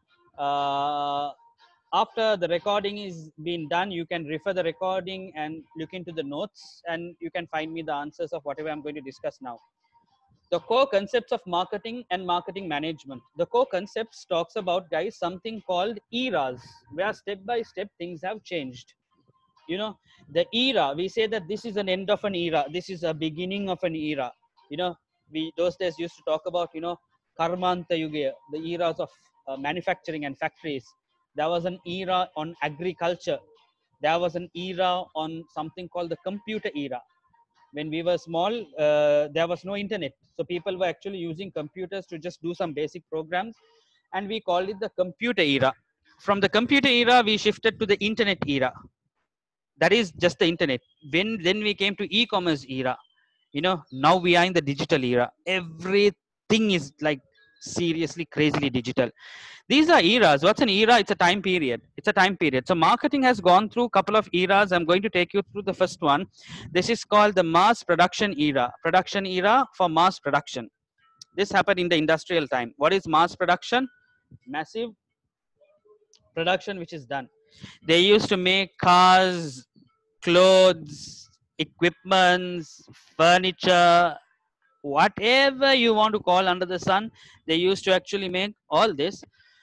Speaker 1: Uh, after the recording is been done, you can refer the recording and look into the notes, and you can find me the answers of whatever I'm going to discuss now. The core concepts of marketing and marketing management. The core concepts talks about, guys, something called eras, where step by step things have changed. You know, the era, we say that this is an end of an era. This is a beginning of an era. You know, we those days used to talk about, you know, Karmanta Yuga, the eras of uh, manufacturing and factories. There was an era on agriculture. There was an era on something called the computer era. When we were small, uh, there was no internet. So people were actually using computers to just do some basic programs. And we called it the computer era. From the computer era, we shifted to the internet era. That is just the internet. When then we came to e-commerce era. You know, now we are in the digital era. Everything is like seriously crazily digital. These are eras. What's an era? It's a time period. It's a time period. So marketing has gone through a couple of eras. I'm going to take you through the first one. This is called the mass production era. Production era for mass production. This happened in the industrial time. What is mass production? Massive production which is done. They used to make cars, clothes, equipments, furniture, whatever you want to call under the sun. They used to actually make all this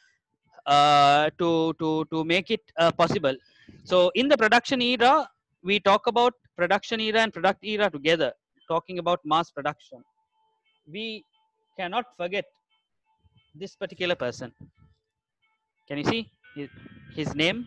Speaker 1: uh, to, to, to make it uh, possible. So in the production era, we talk about production era and product era together, talking about mass production. We cannot forget this particular person. Can you see his, his name?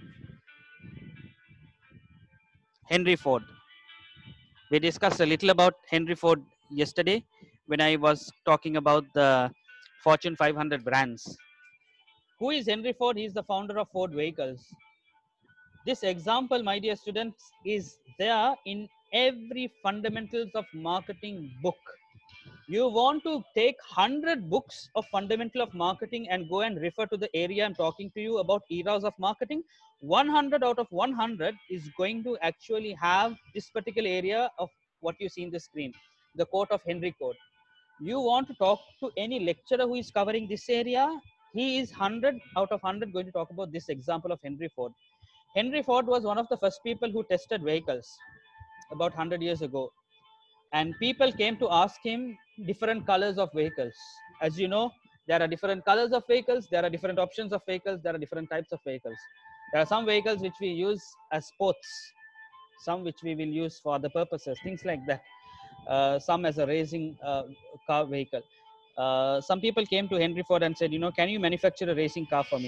Speaker 1: Henry Ford. We discussed a little about Henry Ford yesterday when I was talking about the Fortune five hundred brands. Who is Henry Ford? He is the founder of Ford Vehicles. This example, my dear students, is there in every fundamentals of marketing book. You want to take one hundred books of fundamental of marketing and go and refer to the area I'm talking to you about eras of marketing. one hundred out of one hundred is going to actually have this particular area of what you see in the screen, the quote of Henry Ford. You want to talk to any lecturer who is covering this area, he is one hundred out of one hundred going to talk about this example of Henry Ford. Henry Ford was one of the first people who tested vehicles about one hundred years ago. And people came to ask him different colors of vehicles. As you know, there are different colors of vehicles, there are different options of vehicles, there are different types of vehicles. There are some vehicles which we use as sports, some which we will use for other purposes, things like that. Uh, some as a racing uh, car vehicle. Uh, some people came to Henry Ford and said, you know, can you manufacture a racing car for me?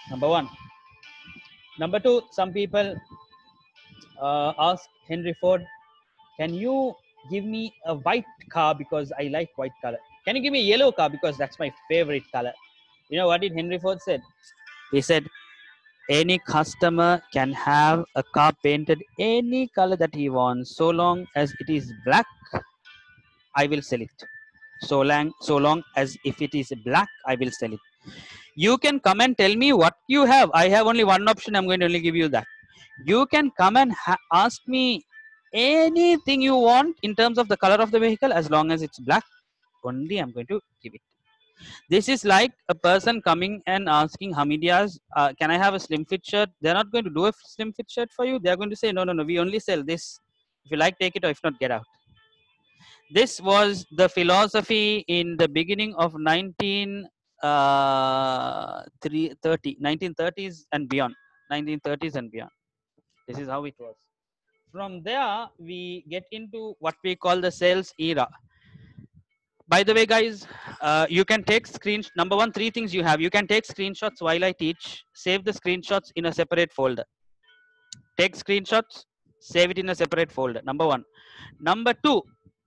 Speaker 1: Number one. Number two, some people uh, ask Henry Ford, can you give me a white car because I like white color? Can you give me a yellow car because that's my favorite color? You know what did Henry Ford said? He said, any customer can have a car painted any color that he wants, so long as it is black, I will sell it. So long, so long as if it is black, I will sell it. You can come and tell me what you have. I have only one option. I'm going to only give you that. You can come and ha- ask me anything you want in terms of the color of the vehicle, as long as it's black. Only I'm going to give it. This is like a person coming and asking Hamidias, uh, can I have a slim fit shirt? They're not going to do a slim fit shirt for you. They're going to say, no, no, no, we only sell this. If you like, take it, or if not, get out. This was the philosophy in the beginning of nineteen thirty, nineteen thirties and beyond. nineteen thirties and beyond. This is how it was. From there, we get into what we call the sales era. By the way, guys, uh, you can take screens. Number one, three things you have. You can take screenshots while I teach. Save the screenshots in a separate folder. Take screenshots, save it in a separate folder. Number one. Number two,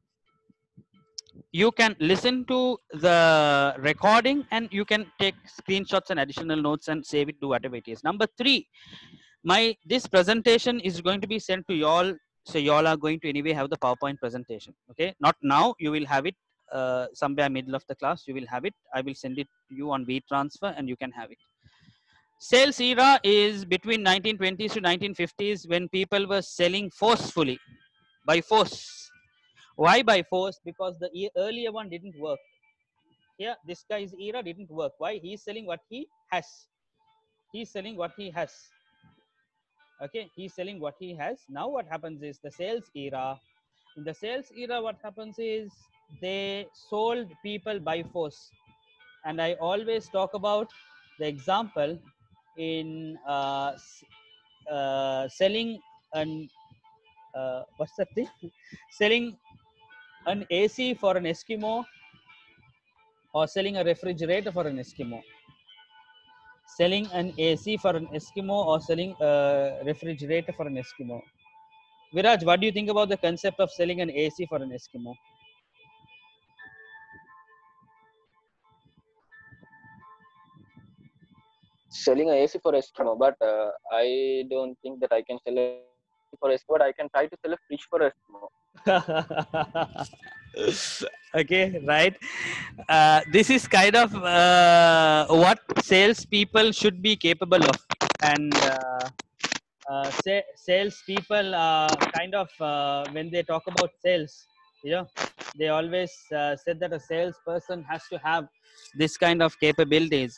Speaker 1: you can listen to the recording and you can take screenshots and additional notes and save it, do whatever it is. Number three, my this presentation is going to be sent to y'all, so y'all are going to anyway have the PowerPoint presentation. Okay, not now, you will have it uh, somewhere middle of the class. You will have it. I will send it to you on WeTransfer and you can have it. Sales era is between nineteen twenties to nineteen fifties, when people were selling forcefully, by force. Why by force? Because the e- earlier one didn't work. Here, this guy's era didn't work. Why? He's selling what he has. He's selling what he has. Okay, he's selling what he has. Now what happens is the sales era. In the sales era, what happens is they sold people by force. And I always talk about the example in uh, uh, selling an, uh, what's that thing? Selling an A C for an Eskimo, or selling a refrigerator for an Eskimo. Selling an A C for an Eskimo or selling a refrigerator for an Eskimo. Viraj, what do you think about the concept of selling an A C for an Eskimo?
Speaker 3: Selling a A C for Eskimo, but uh, I don't think that I can sell a A C for Eskimo, but I can try to sell a fridge for Eskimo.
Speaker 1: Okay, right. Uh, this is kind of uh, what salespeople should be capable of, and uh, uh, sa- salespeople uh, kind of uh, when they talk about sales, you know, they always uh, said that a salesperson has to have this kind of capabilities.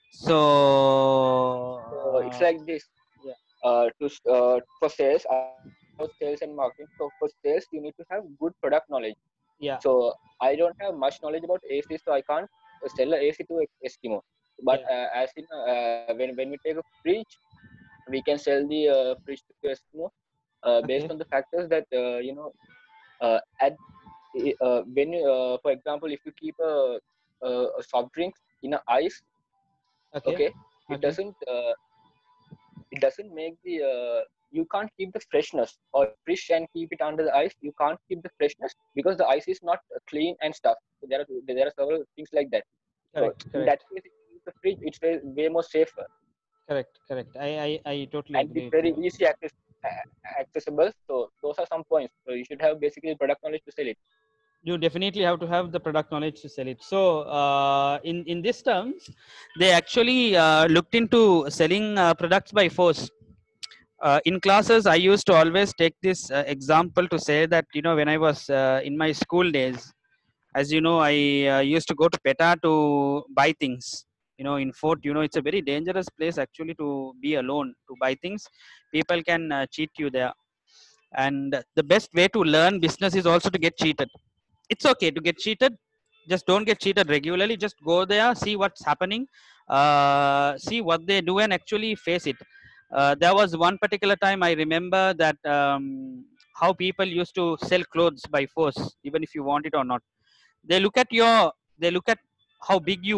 Speaker 1: So,
Speaker 3: So it's
Speaker 1: uh,
Speaker 3: like this.
Speaker 1: yeah,
Speaker 3: Uh, to uh, for sales, I know sales and marketing. So for sales, you need to have good product knowledge.
Speaker 1: yeah,
Speaker 3: So I don't have much knowledge about A C, so I can't uh, sell a A C to Eskimo. But
Speaker 1: yeah.
Speaker 3: uh, as in uh, when when we take a fridge, we can sell the uh, fridge to Eskimo uh, based
Speaker 1: Okay,
Speaker 3: on the factors that uh, you know uh, at uh, when you, uh, for example, if you keep a, a, a soft drink in a ice,
Speaker 1: okay,
Speaker 3: okay, it
Speaker 1: okay.
Speaker 3: doesn't uh, it doesn't make the uh, you can't keep the freshness or fish and keep it under the ice. You can't keep the freshness because the ice is not uh, clean and stuff. So there are there are several things like that. So
Speaker 1: Correct,
Speaker 3: in
Speaker 1: correct,
Speaker 3: that case, if you use the fridge, it's way, way more safer
Speaker 1: correct, correct. I, I, I totally
Speaker 3: and
Speaker 1: agree
Speaker 3: it's
Speaker 1: with
Speaker 3: very
Speaker 1: you.
Speaker 3: easy access, uh, accessible. So those are some points. So you should have basically product knowledge to sell it.
Speaker 1: You definitely have to have the product knowledge to sell it. So, uh, in in these terms, they actually uh, looked into selling uh, products by force. Uh, in classes, I used to always take this uh, example to say that, you know, when I was uh, in my school days, as you know, I uh, used to go to PETA to buy things. You know, in Fort, you know, it's a very dangerous place actually to be alone to buy things. People can uh, cheat you there, and the best way to learn business is also to get cheated. It's okay to get cheated, just don't get cheated regularly. Just go there, see what's happening, uh, see what they do and actually face it. Uh, there was one particular time I remember that, um, how people used to sell clothes by force, even if you want it or not. They look at your they look at how big you are,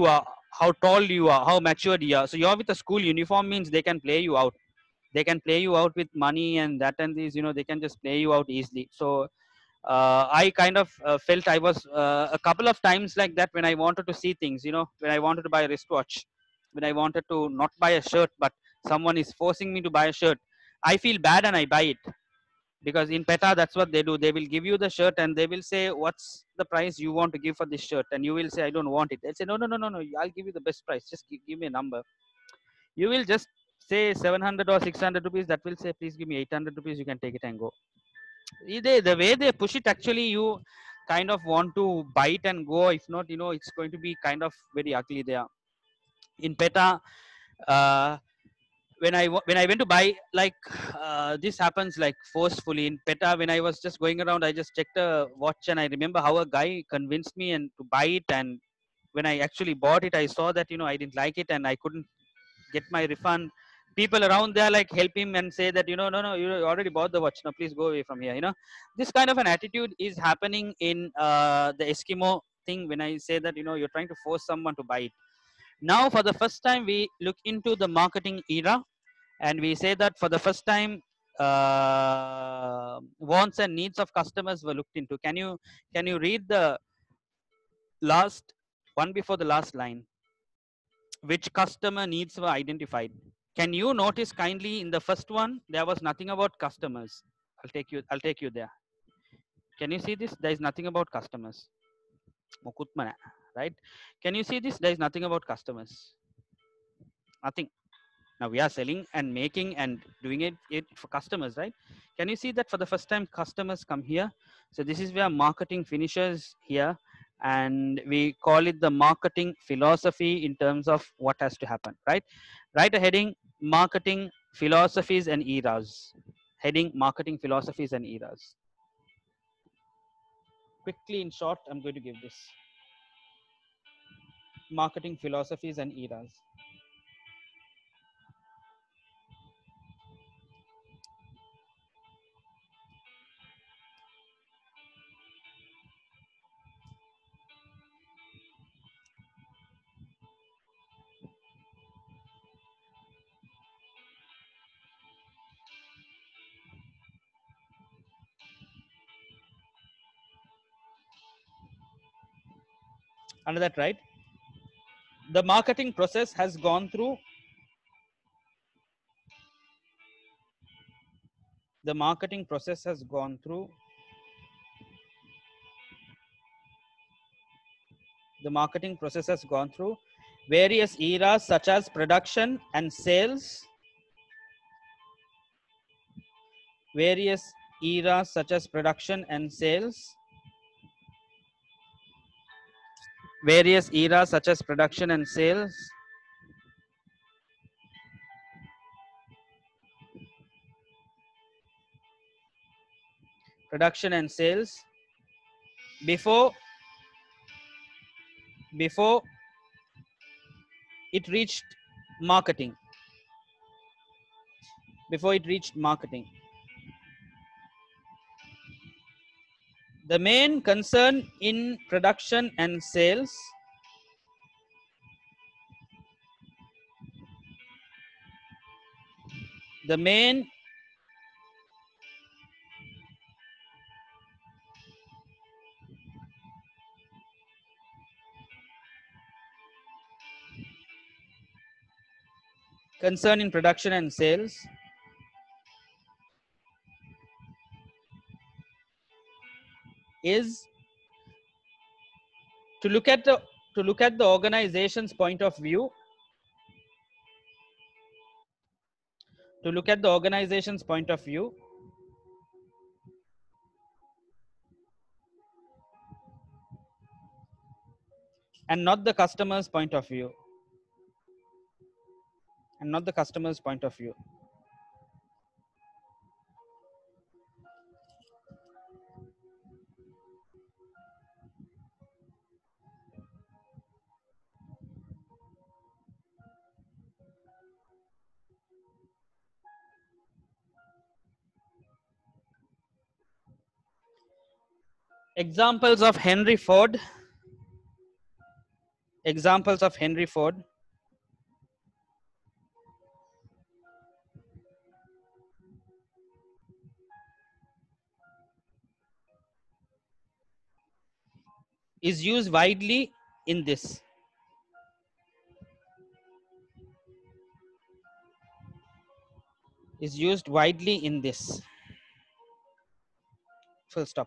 Speaker 1: how tall you are, how matured you are. So you're with a school uniform means they can play you out. They can play you out with money and that and these, you know, they can just play you out easily. So uh, I kind of uh, felt I was uh, a couple of times like that when I wanted to see things, you know, when I wanted to buy a wristwatch, when I wanted to not buy a shirt, but someone is forcing me to buy a shirt. I feel bad and I buy it, because in PETA that's what they do. They will give you the shirt and they will say, what's the price you want to give for this shirt? And you will say, I don't want it. They'll say, no, no, no, no, no, I'll give you the best price. Just give, give me a number. You will just say seven hundred or six hundred rupees. That will say, please give me eight hundred rupees. You can take it and go. They, the way they push it, actually, you kind of want to buy it and go. If not, you know, it's going to be kind of very ugly there. In PETA, uh, when I when I went to buy, like uh, this happens like forcefully in PETA. When I was just going around, I just checked a watch, and I remember how a guy convinced me and to buy it. And when I actually bought it, I saw that, you know, I didn't like it and I couldn't get my refund. People around there like help him and say that, you know, no, no, you already bought the watch. Now please go away from here. You know, this kind of an attitude is happening in uh, the Eskimo thing. When I say that, you know, you're trying to force someone to buy it. Now, for the first time, we look into the marketing era, and we say that for the first time, uh, wants and needs of customers were looked into. Can you can you read the last one before the last line? Which customer needs were identified? Can you notice kindly in the first one there was nothing about customers? I'll take you. I'll take you there. Can you see this? There is nothing about customers. Mukutmana, right? Can you see this? There is nothing about customers. Nothing. Now we are selling and making and doing it, it for customers, right? Can you see that for the first time customers come here? So this is where marketing finishes here, and we call it the marketing philosophy in terms of what has to happen, right? Write a heading: marketing philosophies and eras. Heading: marketing philosophies and eras. Quickly, in short, I'm going to give this: marketing philosophies and eras. Under that, right? The marketing process has gone through the marketing process has gone through the marketing process has gone through various eras such as production and sales, various eras such as production and sales, various eras such as production and sales, production and sales, before before it reached marketing, before it reached marketing. The main concern in production and sales the main concern in production and sales is to look at the to look at the organization's point of view, to look at the organization's point of view and not the customer's point of view and not the customer's point of view. Examples of Henry Ford. Examples of Henry Ford. Is used widely in this. Is used widely in this. Full stop.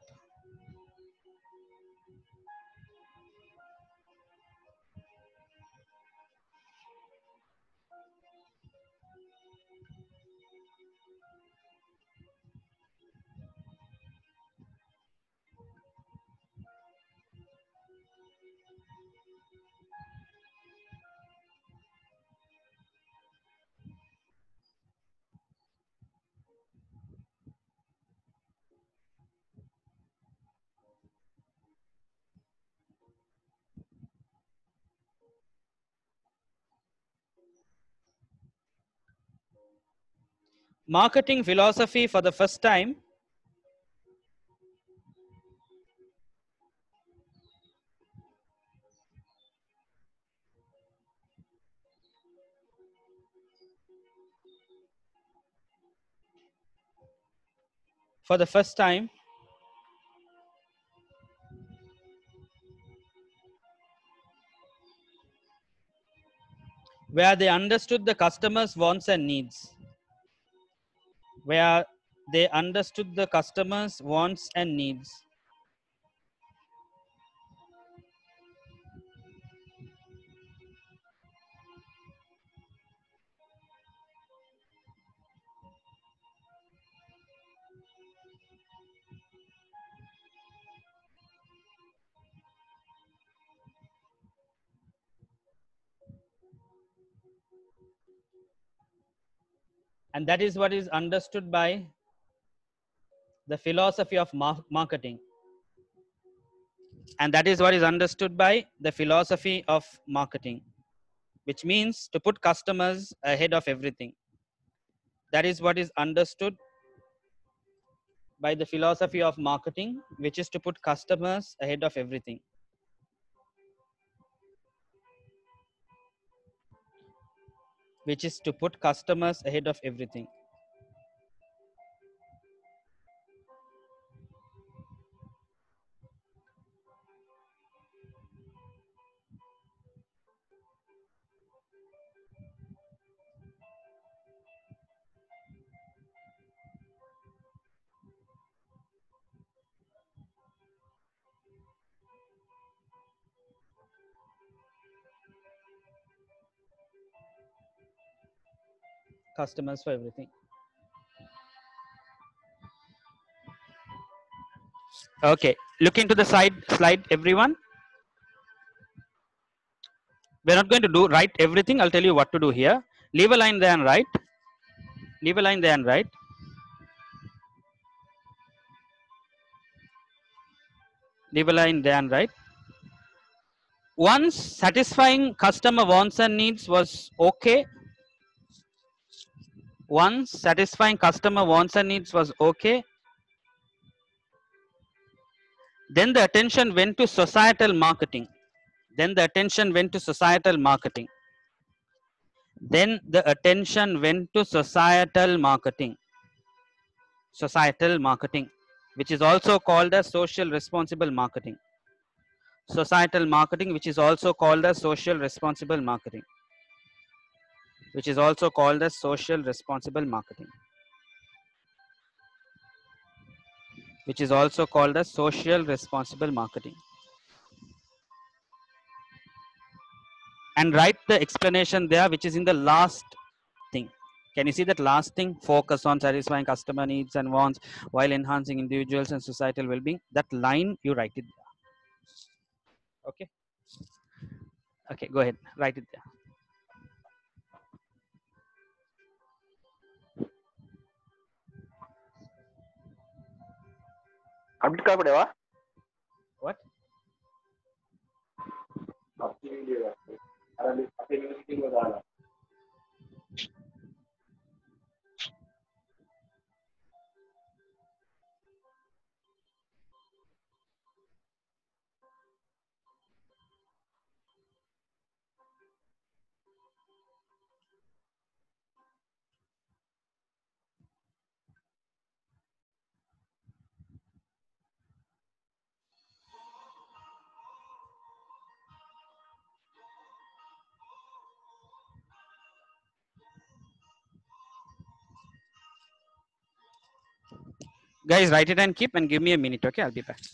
Speaker 1: Marketing philosophy for the first time. For the first time. Where they understood the customer's wants and needs. Where they understood the customer's wants and needs. And that is what is understood by the philosophy of mar marketing. And that is what is understood by the philosophy of marketing, which means to put customers ahead of everything. That is what is understood by the philosophy of marketing, which is to put customers ahead of everything. Which is to put customers ahead of everything. Customers for everything. Okay, look into the side slide, everyone. We're not going to do write everything. I'll tell you what to do here. Leave a line there and write. Leave a line there and write. Leave a line there and write. Once satisfying customer wants and needs was okay. Once satisfying customer wants and needs was okay. Then the attention went to societal marketing. Then the attention went to societal marketing. Then the attention went to societal marketing. Societal marketing, which is also called as social responsible marketing. Societal marketing, which is also called as social responsible marketing. Which is also called as social responsible marketing. Which is also called as social responsible marketing. And write the explanation there, which is in the last thing. Can you see that last thing? Focus on satisfying customer needs and wants while enhancing individuals and societal well-being. That line, you write it there. Okay. Okay, go ahead. Write it there.
Speaker 3: Update kar padeva?
Speaker 1: What? Guys, write it and keep and give me a minute. Okay, I'll be back.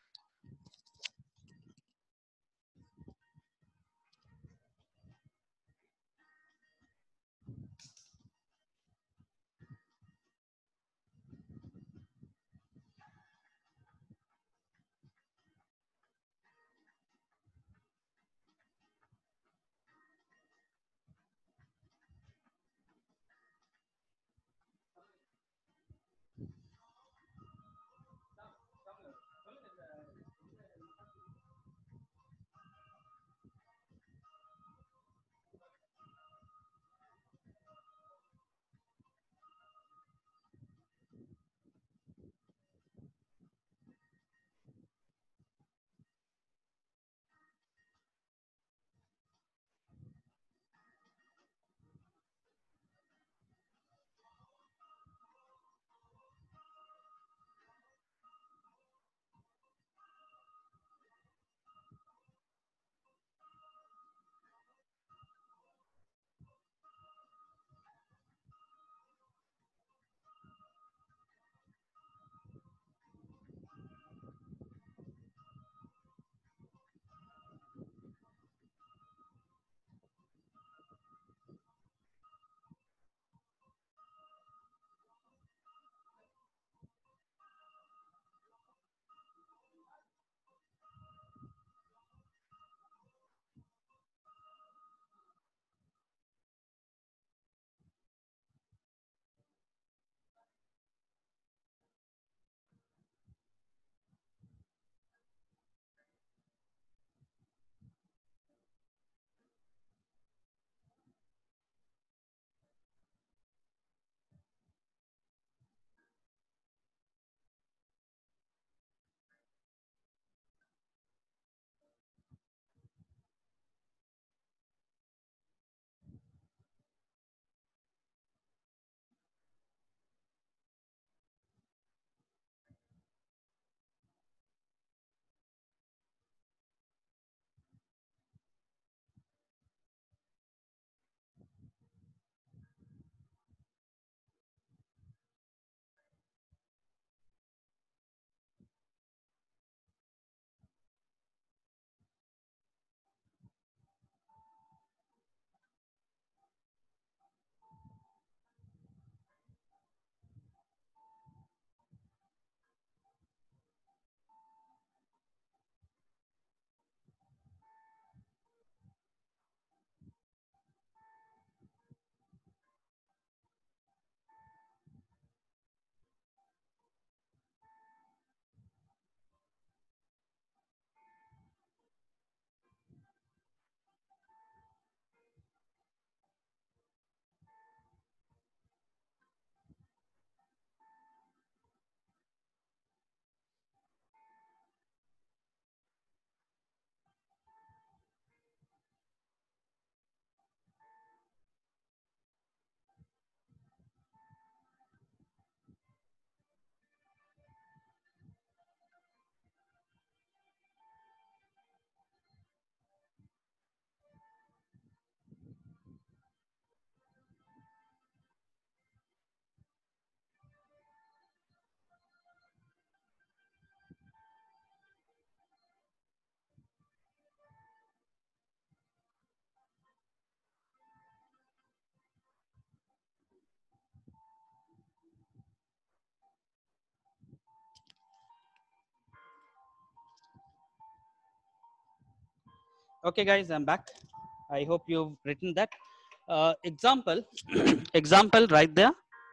Speaker 1: Okay, guys, I'm back. I hope you've written that. Uh, example, example right there.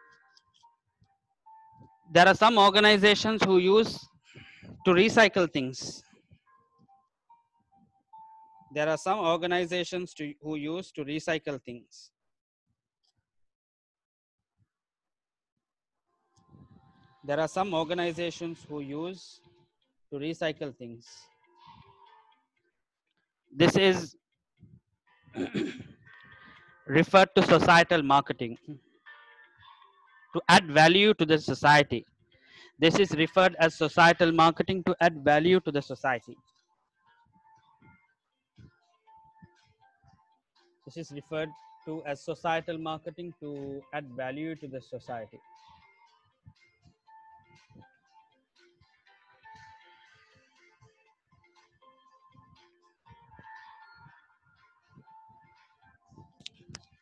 Speaker 1: There are some organizations who use to recycle things. There are some organizations to, who use to recycle things. There are some organizations who use to recycle things. This is referred to societal marketing, to add value to the society. This is referred as societal marketing to add value to the society. This is referred to as societal marketing to add value to the society.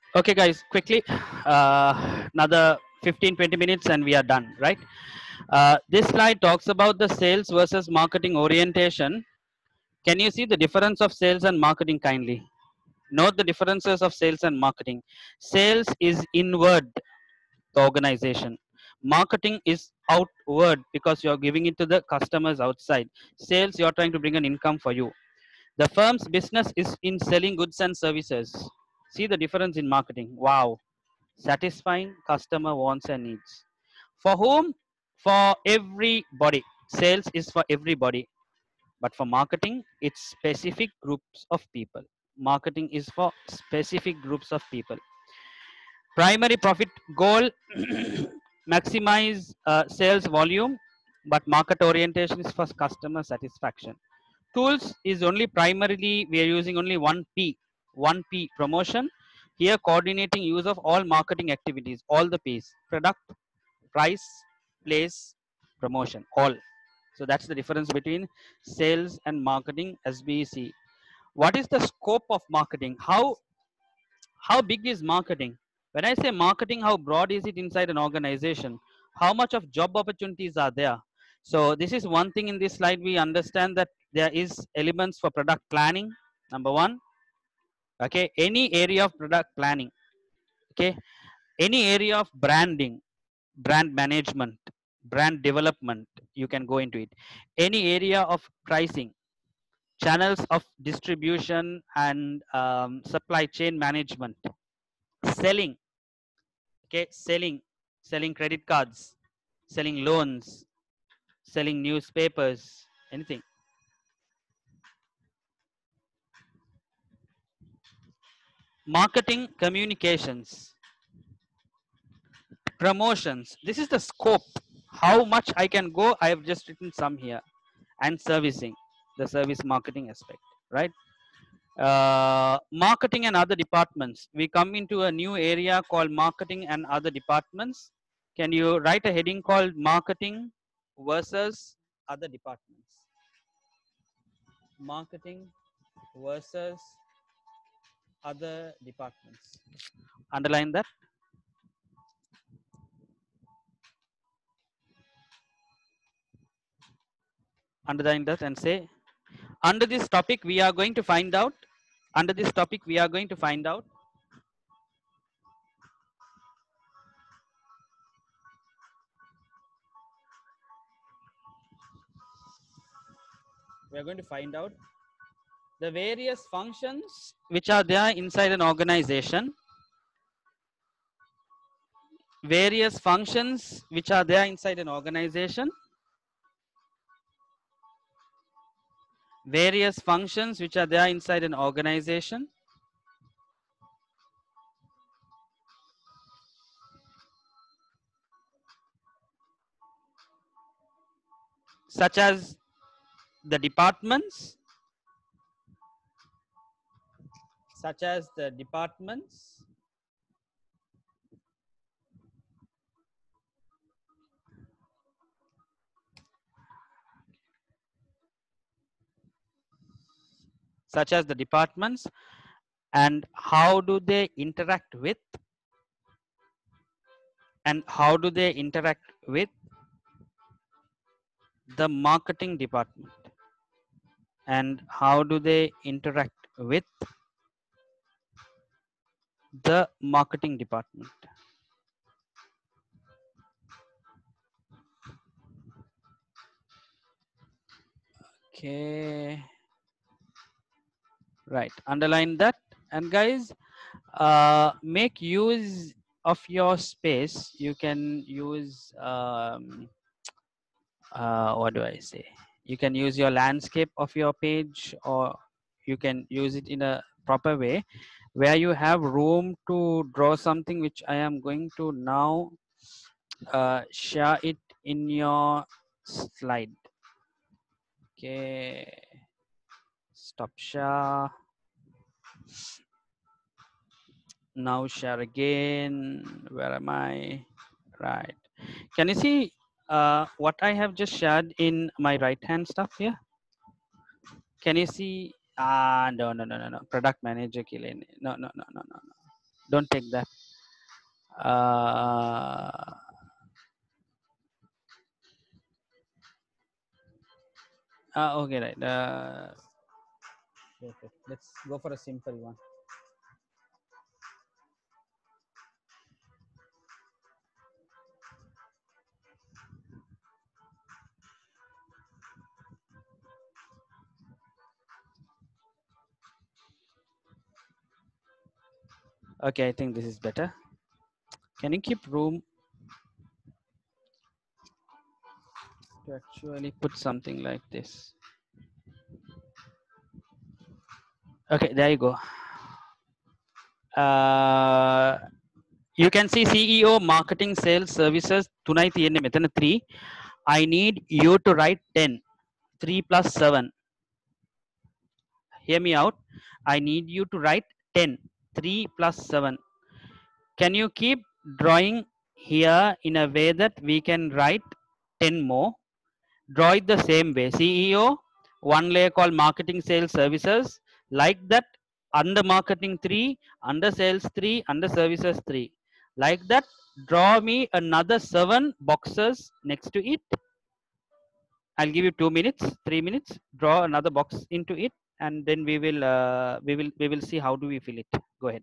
Speaker 1: Okay, guys, quickly, uh, another fifteen twenty minutes and we are done, right? Uh, this slide talks about the sales versus marketing orientation. Can you see the difference of sales and marketing kindly? Note the differences of sales and marketing. Sales is inward, the organization. Marketing is outward because you're giving it to the customers outside. Sales, you're trying to bring an income for you. The firm's business is in selling goods and services. See the difference in marketing. Wow. Satisfying customer wants and needs. For whom? For everybody. Sales is for everybody. But for marketing, it's specific groups of people. Marketing is for specific groups of people. Primary profit goal maximize uh, sales volume, but market orientation is for customer satisfaction. Tools is only primarily we are using only one P, one P promotion. Here, coordinating use of all marketing activities, all the P's: product, price, place, promotion, all. So that's the difference between sales and marketing as we see. What is the scope of marketing? How how big is marketing? When I say marketing, how broad is it inside an organization? How much of job opportunities are there? So this is one thing in this slide. We understand that there is elements for product planning. Number one, okay, any area of product planning, okay, any area of branding, brand management, brand development, you can go into it. Any area of pricing, channels of distribution and um, supply chain management, selling, okay, selling, selling credit cards, selling loans, selling newspapers, anything. Marketing, communications, promotions. This is the scope. How much I can go, I have just written some here. And servicing, the service marketing aspect, right? Uh, marketing and other departments. We come into a new area called marketing and other departments. Can you write a heading called marketing versus other departments? Marketing versus other departments. Underline that. Underline that and say, under this topic, we are going to find out. Under this topic, we are going to find out. We are going to find out the various functions which are there inside an organization. Various functions which are there inside an organization. Various functions which are there inside an organization. Such as the departments. Such as the departments. Such as the departments, and how do they interact with, and how do they interact with the marketing department, and how do they interact with the marketing department. Okay, right, underline that. And guys, uh, make use of your space. You can use um, uh, what do I say, you can use your landscape of your page, or you can use it in a proper way where you have room to draw something, which I am going to now uh, share it in your slide. Okay, stop share. Now share again. Where am I? Right. Can you see uh, what I have just shared in my right hand stuff here? Can you see? Ah, no, no, no, no, no. Product manager killing. No, no, no, no, no, no. Don't take that. Uh, uh, okay, right. Uh, okay, let's go for a simple one. Okay, I think this is better. Can you keep room to actually put something like this? Okay, there you go. Uh, you can see C E O, marketing, sales, services. Tonight, three. I need you to write ten. three plus seven. Hear me out. I need you to write ten. three plus seven. Can you keep drawing here in a way that we can write ten more? Draw it the same way. C E O, one layer called marketing, sales, services. Like that, under marketing three, under sales three, under services three. Like that, draw me another seven boxes next to it. I'll give you two minutes, three minutes. Draw another box into it, and then we will uh, we will we will see how do we fill it. Go ahead.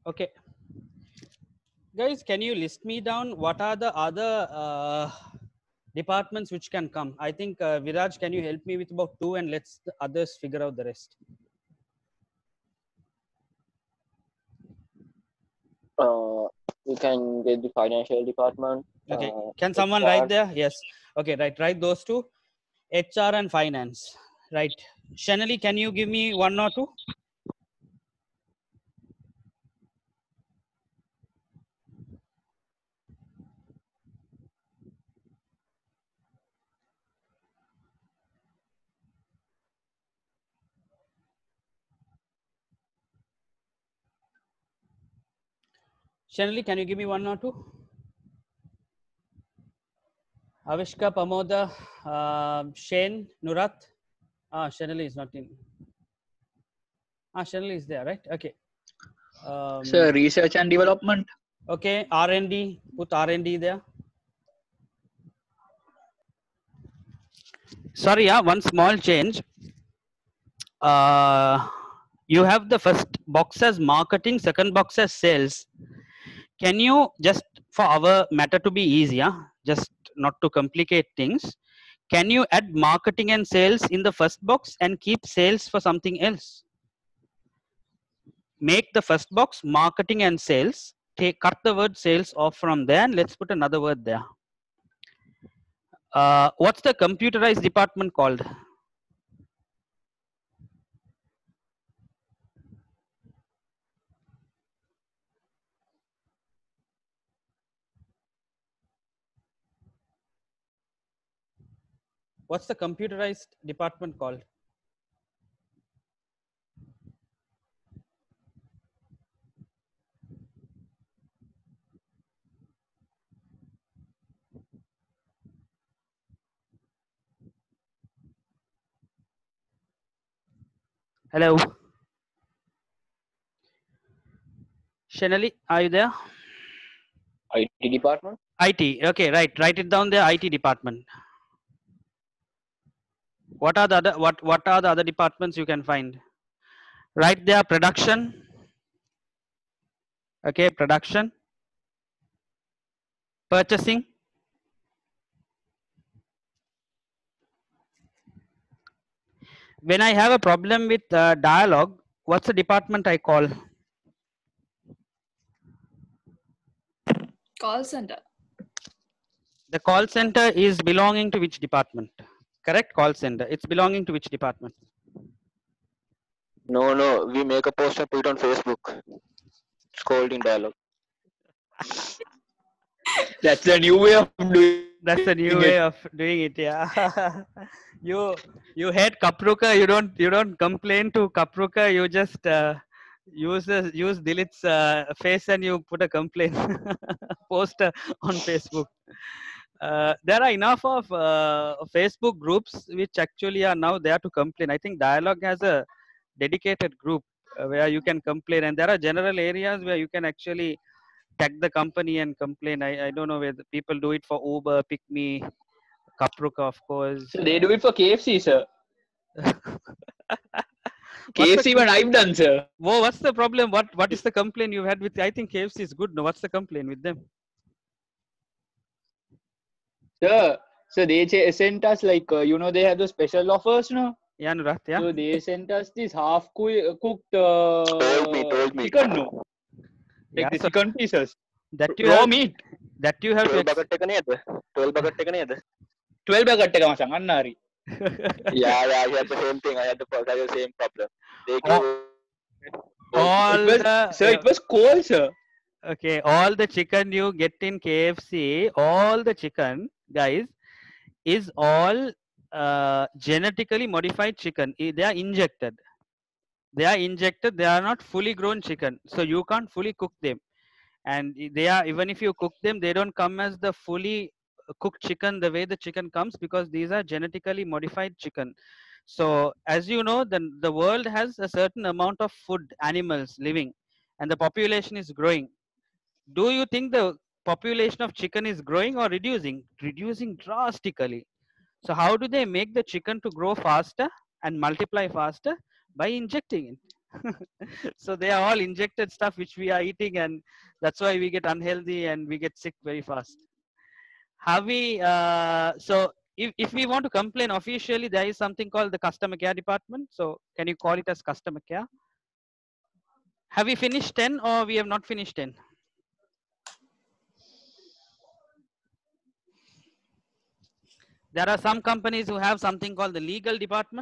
Speaker 1: Okay. Guys, can you list me down what are the other uh, departments which can come? I think uh, Viraj, can you help me with about two and let's the others figure out the rest.
Speaker 3: Uh, you can get the financial department.
Speaker 1: Okay.
Speaker 3: Uh,
Speaker 1: Can someone write
Speaker 3: H R.
Speaker 1: there? Yes. Okay, right. Write those two. H R and finance. Right. Shanali, can you give me one or two? Shanali, can you give me one or two? Avishka, Pamoda, uh, Shane, Nurat. Ah, Shanali is not in. Ah, Shanali is there, right? Okay. Um,
Speaker 5: So research and development.
Speaker 1: okay, R and D. Put R and D there. Sorry, yeah, one small change. Uh, you have the first box as marketing, second box as sales. Can you just, for our matter to be easier, just not to complicate things, can you add marketing and sales in the first box and keep sales for something else? Make the first box marketing and sales, take cut the word sales off from there and let's put another word there. Uh, what's the computerized department called? What's the computerized department called? Hello. Shanali, are you there?
Speaker 3: I T department.
Speaker 1: I T. Okay, right. Write it down there. I T department. What are the other what what are the other departments you can find? Right there, production. Okay, production. Purchasing. When I have a problem with uh, dialogue, what's the department I call?
Speaker 6: Call center.
Speaker 1: The call center is belonging to which department? Correct, call center. It's belonging to which department?
Speaker 3: No, no. We make a post and put it on Facebook. Scolding dialogue.
Speaker 5: That's the new way of doing
Speaker 1: That's a new
Speaker 5: it.
Speaker 1: way of doing it. Yeah. you you hate Kapruka. You don't you don't complain to Kapruka. You just uh, use the, use Dilit's uh, face and you put a complaint poster on Facebook. Uh, there are enough of uh, Facebook groups which actually are now there to complain. I think Dialogue has a dedicated group uh, where you can complain, and there are general areas where you can actually tag the company and complain. I, I don't know whether people do it for Uber, Pick Me, Kapruka, of course.
Speaker 5: So they do it for K F C, sir.
Speaker 1: What's
Speaker 5: K F C,
Speaker 1: the,
Speaker 5: but I've done, sir.
Speaker 1: whoa, what's the problem? What what is the complaint you've had with? I think K F C is good. No, what's the complaint with them?
Speaker 5: Sir, so they ch- sent us like uh, you know they have the special offers, no?
Speaker 1: Yeah, Nurat, yeah.
Speaker 5: So they sent us this half coo- cooked uh,
Speaker 3: Told me, told me.
Speaker 5: chicken, no? Like
Speaker 1: Yeah,
Speaker 5: the
Speaker 1: so
Speaker 5: chicken pieces,
Speaker 1: that you
Speaker 5: raw
Speaker 1: have
Speaker 5: meat.
Speaker 1: that you have to
Speaker 3: twelve
Speaker 1: ex-
Speaker 3: bucket එක නේද? twelve bucket එක නේද?
Speaker 5: twelve bucket එක මචං අන්න හරි.
Speaker 3: Yeah, yeah, I had the same thing. I had the, I had the same problem. They
Speaker 1: all,
Speaker 3: gave
Speaker 1: all
Speaker 5: It was,
Speaker 1: the
Speaker 5: sir, it was cold, sir.
Speaker 1: okay, all the chicken you get in K F C, all the chicken, guys, is all uh, genetically modified chicken. I- They are injected. They are injected. They are not fully grown chicken, so you can't fully cook them. And i- they are, even if you cook them, they don't come as the fully uh, cooked chicken the way the chicken comes, because these are genetically modified chicken. So as you know, then the world has a certain amount of food animals living, and the population is growing. Do you think the population of chicken is growing or reducing? Reducing drastically. So how do they make the chicken to grow faster and multiply faster? By injecting it. So they are all injected stuff which we are eating, and that's why we get unhealthy and we get sick very fast. Have we, uh, so if, if we want to complain officially, there is something called the customer care department. So can you call it as customer care? Have we finished ten or we have not finished ten? There are some companies who have something called the legal department.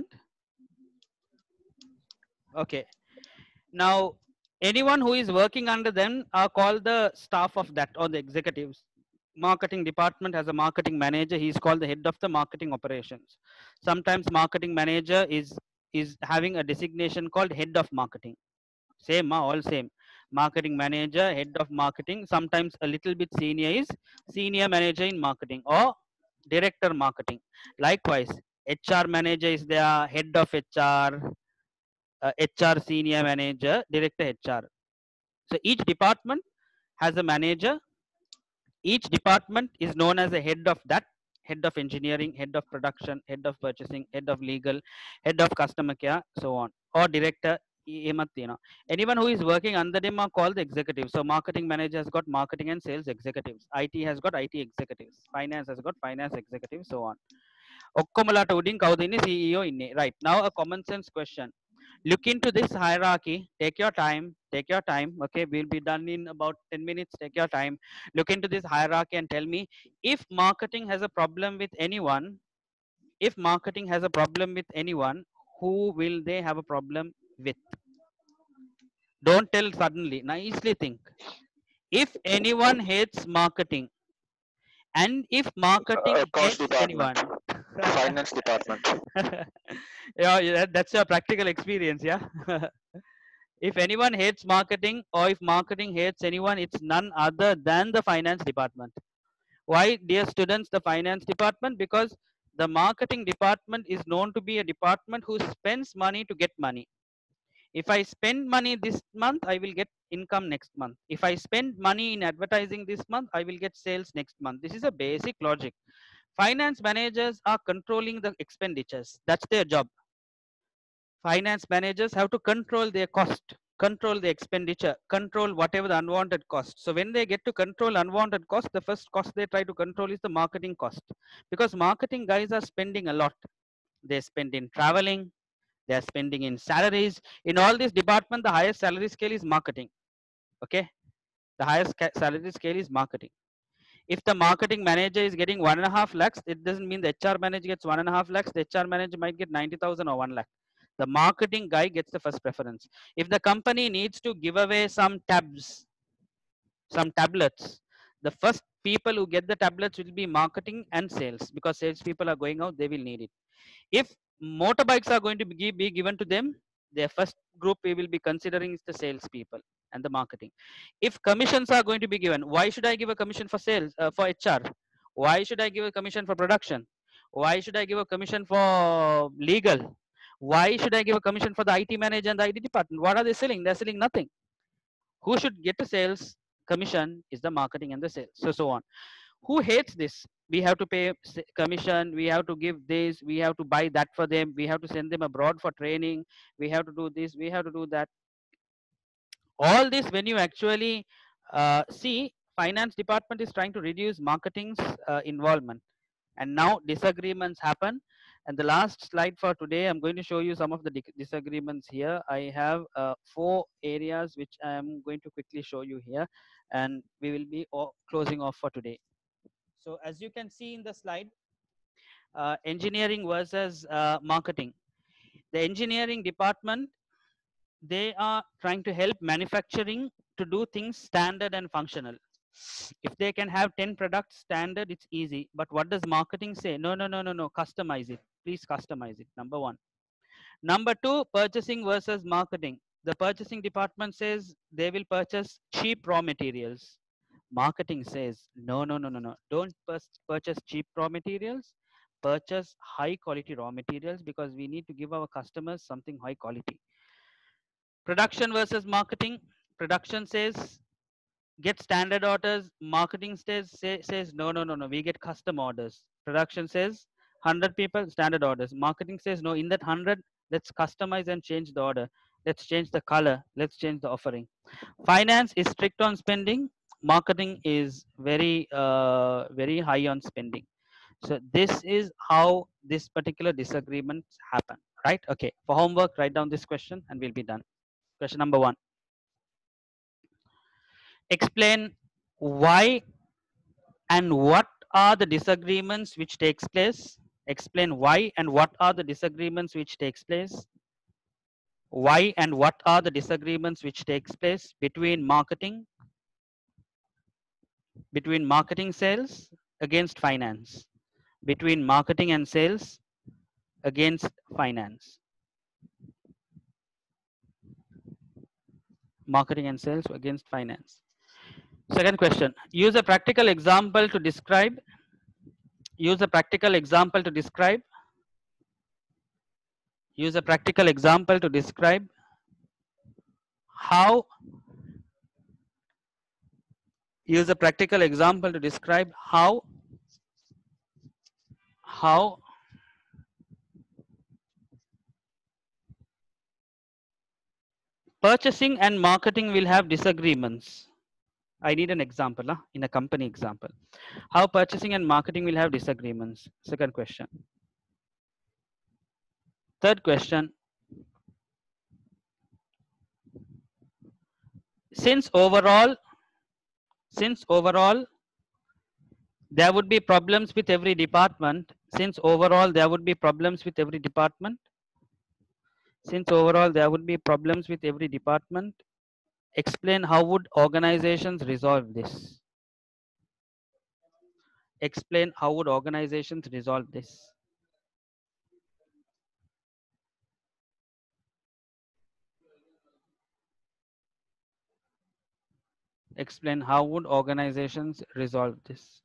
Speaker 1: Okay. Now, anyone who is working under them are called the staff of that or the executives. Marketing department has a marketing manager. He is called the head of the marketing operations. Sometimes marketing manager is is having a designation called head of marketing. Same, ah, all same. Marketing manager, head of marketing. Sometimes a little bit senior is senior manager in marketing or director marketing. Likewise, H R manager is their head of H R, uh, H R senior manager, director H R. So each department has a manager. Each department is known as a head of that, head of engineering, head of production, head of purchasing, head of legal, head of customer care, so on, or director. ಈ ಮತ್ತೇನೋ. Anyone who is working under them are called the executives. So marketing manager has got marketing and sales executives. I T has got I T executives. Finance has got finance executives, so on. Okkomala Toding Kaudini C E O in right. Now a common sense question. Look into this hierarchy. Take your time. Take your time. Okay, we'll be done in about ten minutes. Take your time. Look into this hierarchy and tell me if marketing has a problem with anyone. If marketing has a problem with anyone, who will they have a problem with? Don't tell suddenly. Nicely think. If anyone hates marketing, and if marketing
Speaker 7: Uh, cost
Speaker 1: hates
Speaker 7: department,
Speaker 1: anyone,
Speaker 7: finance department.
Speaker 1: yeah, yeah, that's your practical experience, yeah. If anyone hates marketing or if marketing hates anyone, it's none other than the finance department. Why, dear students, the finance department? Because the marketing department is known to be a department who spends money to get money. If I spend money this month, I will get income next month. If I spend money in advertising this month, I will get sales next month. This is a basic logic. Finance managers are controlling the expenditures. That's their job. Finance managers have to control their cost, control the expenditure, control whatever the unwanted cost. So when they get to control unwanted cost, the first cost they try to control is the marketing cost, because marketing guys are spending a lot. They spend in traveling, they are spending in salaries. In all this department, the highest salary scale is marketing. Okay, the highest salary scale is marketing. If the marketing manager is getting one and a half lakhs, it doesn't mean the H R manager gets one and a half lakhs. The H R manager might get ninety thousand or one lakh. The marketing guy gets the first preference. If the company needs to give away some tabs, some tablets, the first people who get the tablets will be marketing and sales, because sales people are going out, they will need it. If motorbikes are going to be, be given to them, their first group we will be considering is the sales people and the marketing. If commissions are going to be given, why should I give a commission for sales, uh, for H R? Why should I give a commission for production? Why should I give a commission for legal? Why should I give a commission for the I T manager and the I T department? What are they selling? They're selling nothing. Who should get a sales commission is the marketing and the sales. So, so on. Who hates this? We have to pay commission. We have to give this. We have to buy that for them. We have to send them abroad for training. We have to do this. We have to do that. All this, when you actually uh, see, finance department is trying to reduce marketing's uh, involvement. And now disagreements happen. And the last slide for today, I'm going to show you some of the disagreements here. I have uh, four areas which I'm going to quickly show you here, and we will be closing off for today. So as you can see in the slide, uh, engineering versus uh, marketing. The engineering department, they are trying to help manufacturing to do things standard and functional. If they can have ten products standard, it's easy. But what does marketing say? No, no, no, no, no, customize it. Please customize it. Number one. Number two, purchasing versus marketing. The purchasing department says they will purchase cheap raw materials. Marketing says, no, no, no, no, no. Don't purchase cheap raw materials. Purchase high quality raw materials, because we need to give our customers something high quality. Production versus marketing. Production says, get standard orders. Marketing says, say, says no, no, no, no. We get custom orders. Production says, one hundred people, standard orders. Marketing says, no, in that one hundred, let's customize and change the order. Let's change the color. Let's change the offering. Finance is strict on spending. Marketing is very, uh, very high on spending. So this is how this particular disagreements happen, right? Okay. For homework, write down this question and we'll be done. Question number one. Explain why and what are the disagreements which takes place. Explain why and what are the disagreements which takes place. Why and what are the disagreements which takes place between marketing, between marketing sales against finance, between marketing and sales against finance. Marketing and sales against finance. Second question, use a practical example to describe, use a practical example to describe, use a practical example to describe how, use a practical example to describe how, how purchasing and marketing will have disagreements. I need an example huh? in a company example. How purchasing and marketing will have disagreements. Second question. Third question. Since overall, since overall there would be problems with every department, since overall there would be problems with every department, since overall there would be problems with every department, explain how would organizations resolve this. Explain how would organizations resolve this. Explain how would organizations resolve this.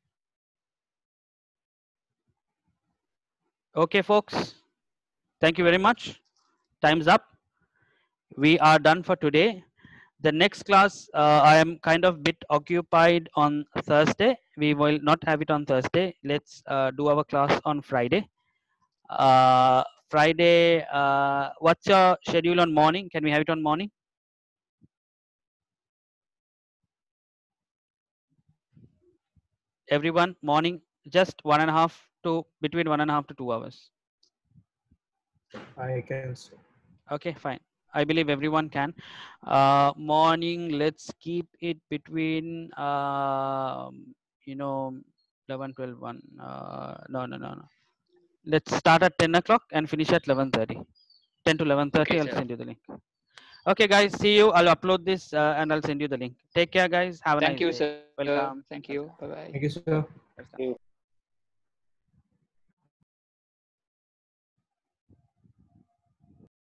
Speaker 1: Okay, folks. Thank you very much. Time's up. We are done for today. The next class, uh, I am kind of bit occupied on Thursday. We will not have it on Thursday. Let's uh, do our class on Friday. Uh, Friday, uh, what's your schedule on morning? Can we have it on morning? Everyone, morning, just one and a half to between one and a half to two hours.
Speaker 4: I can say.
Speaker 1: Okay, fine. I believe everyone can. Uh, morning, let's keep it between, uh, you know, eleven, twelve, one. Uh, no, no, no, no. Let's start at ten o'clock and finish at eleven thirty. ten to eleven thirty,
Speaker 5: Okay,
Speaker 1: I'll
Speaker 5: sir.
Speaker 1: send you the link. Okay, guys, see you. I'll upload this uh, and I'll send you the link. Take care, guys. Have a
Speaker 5: Thank
Speaker 1: nice
Speaker 5: you,
Speaker 1: day.
Speaker 5: sir.
Speaker 1: Welcome.
Speaker 5: Thank you. Bye bye.
Speaker 4: Thank you, sir.
Speaker 1: Welcome.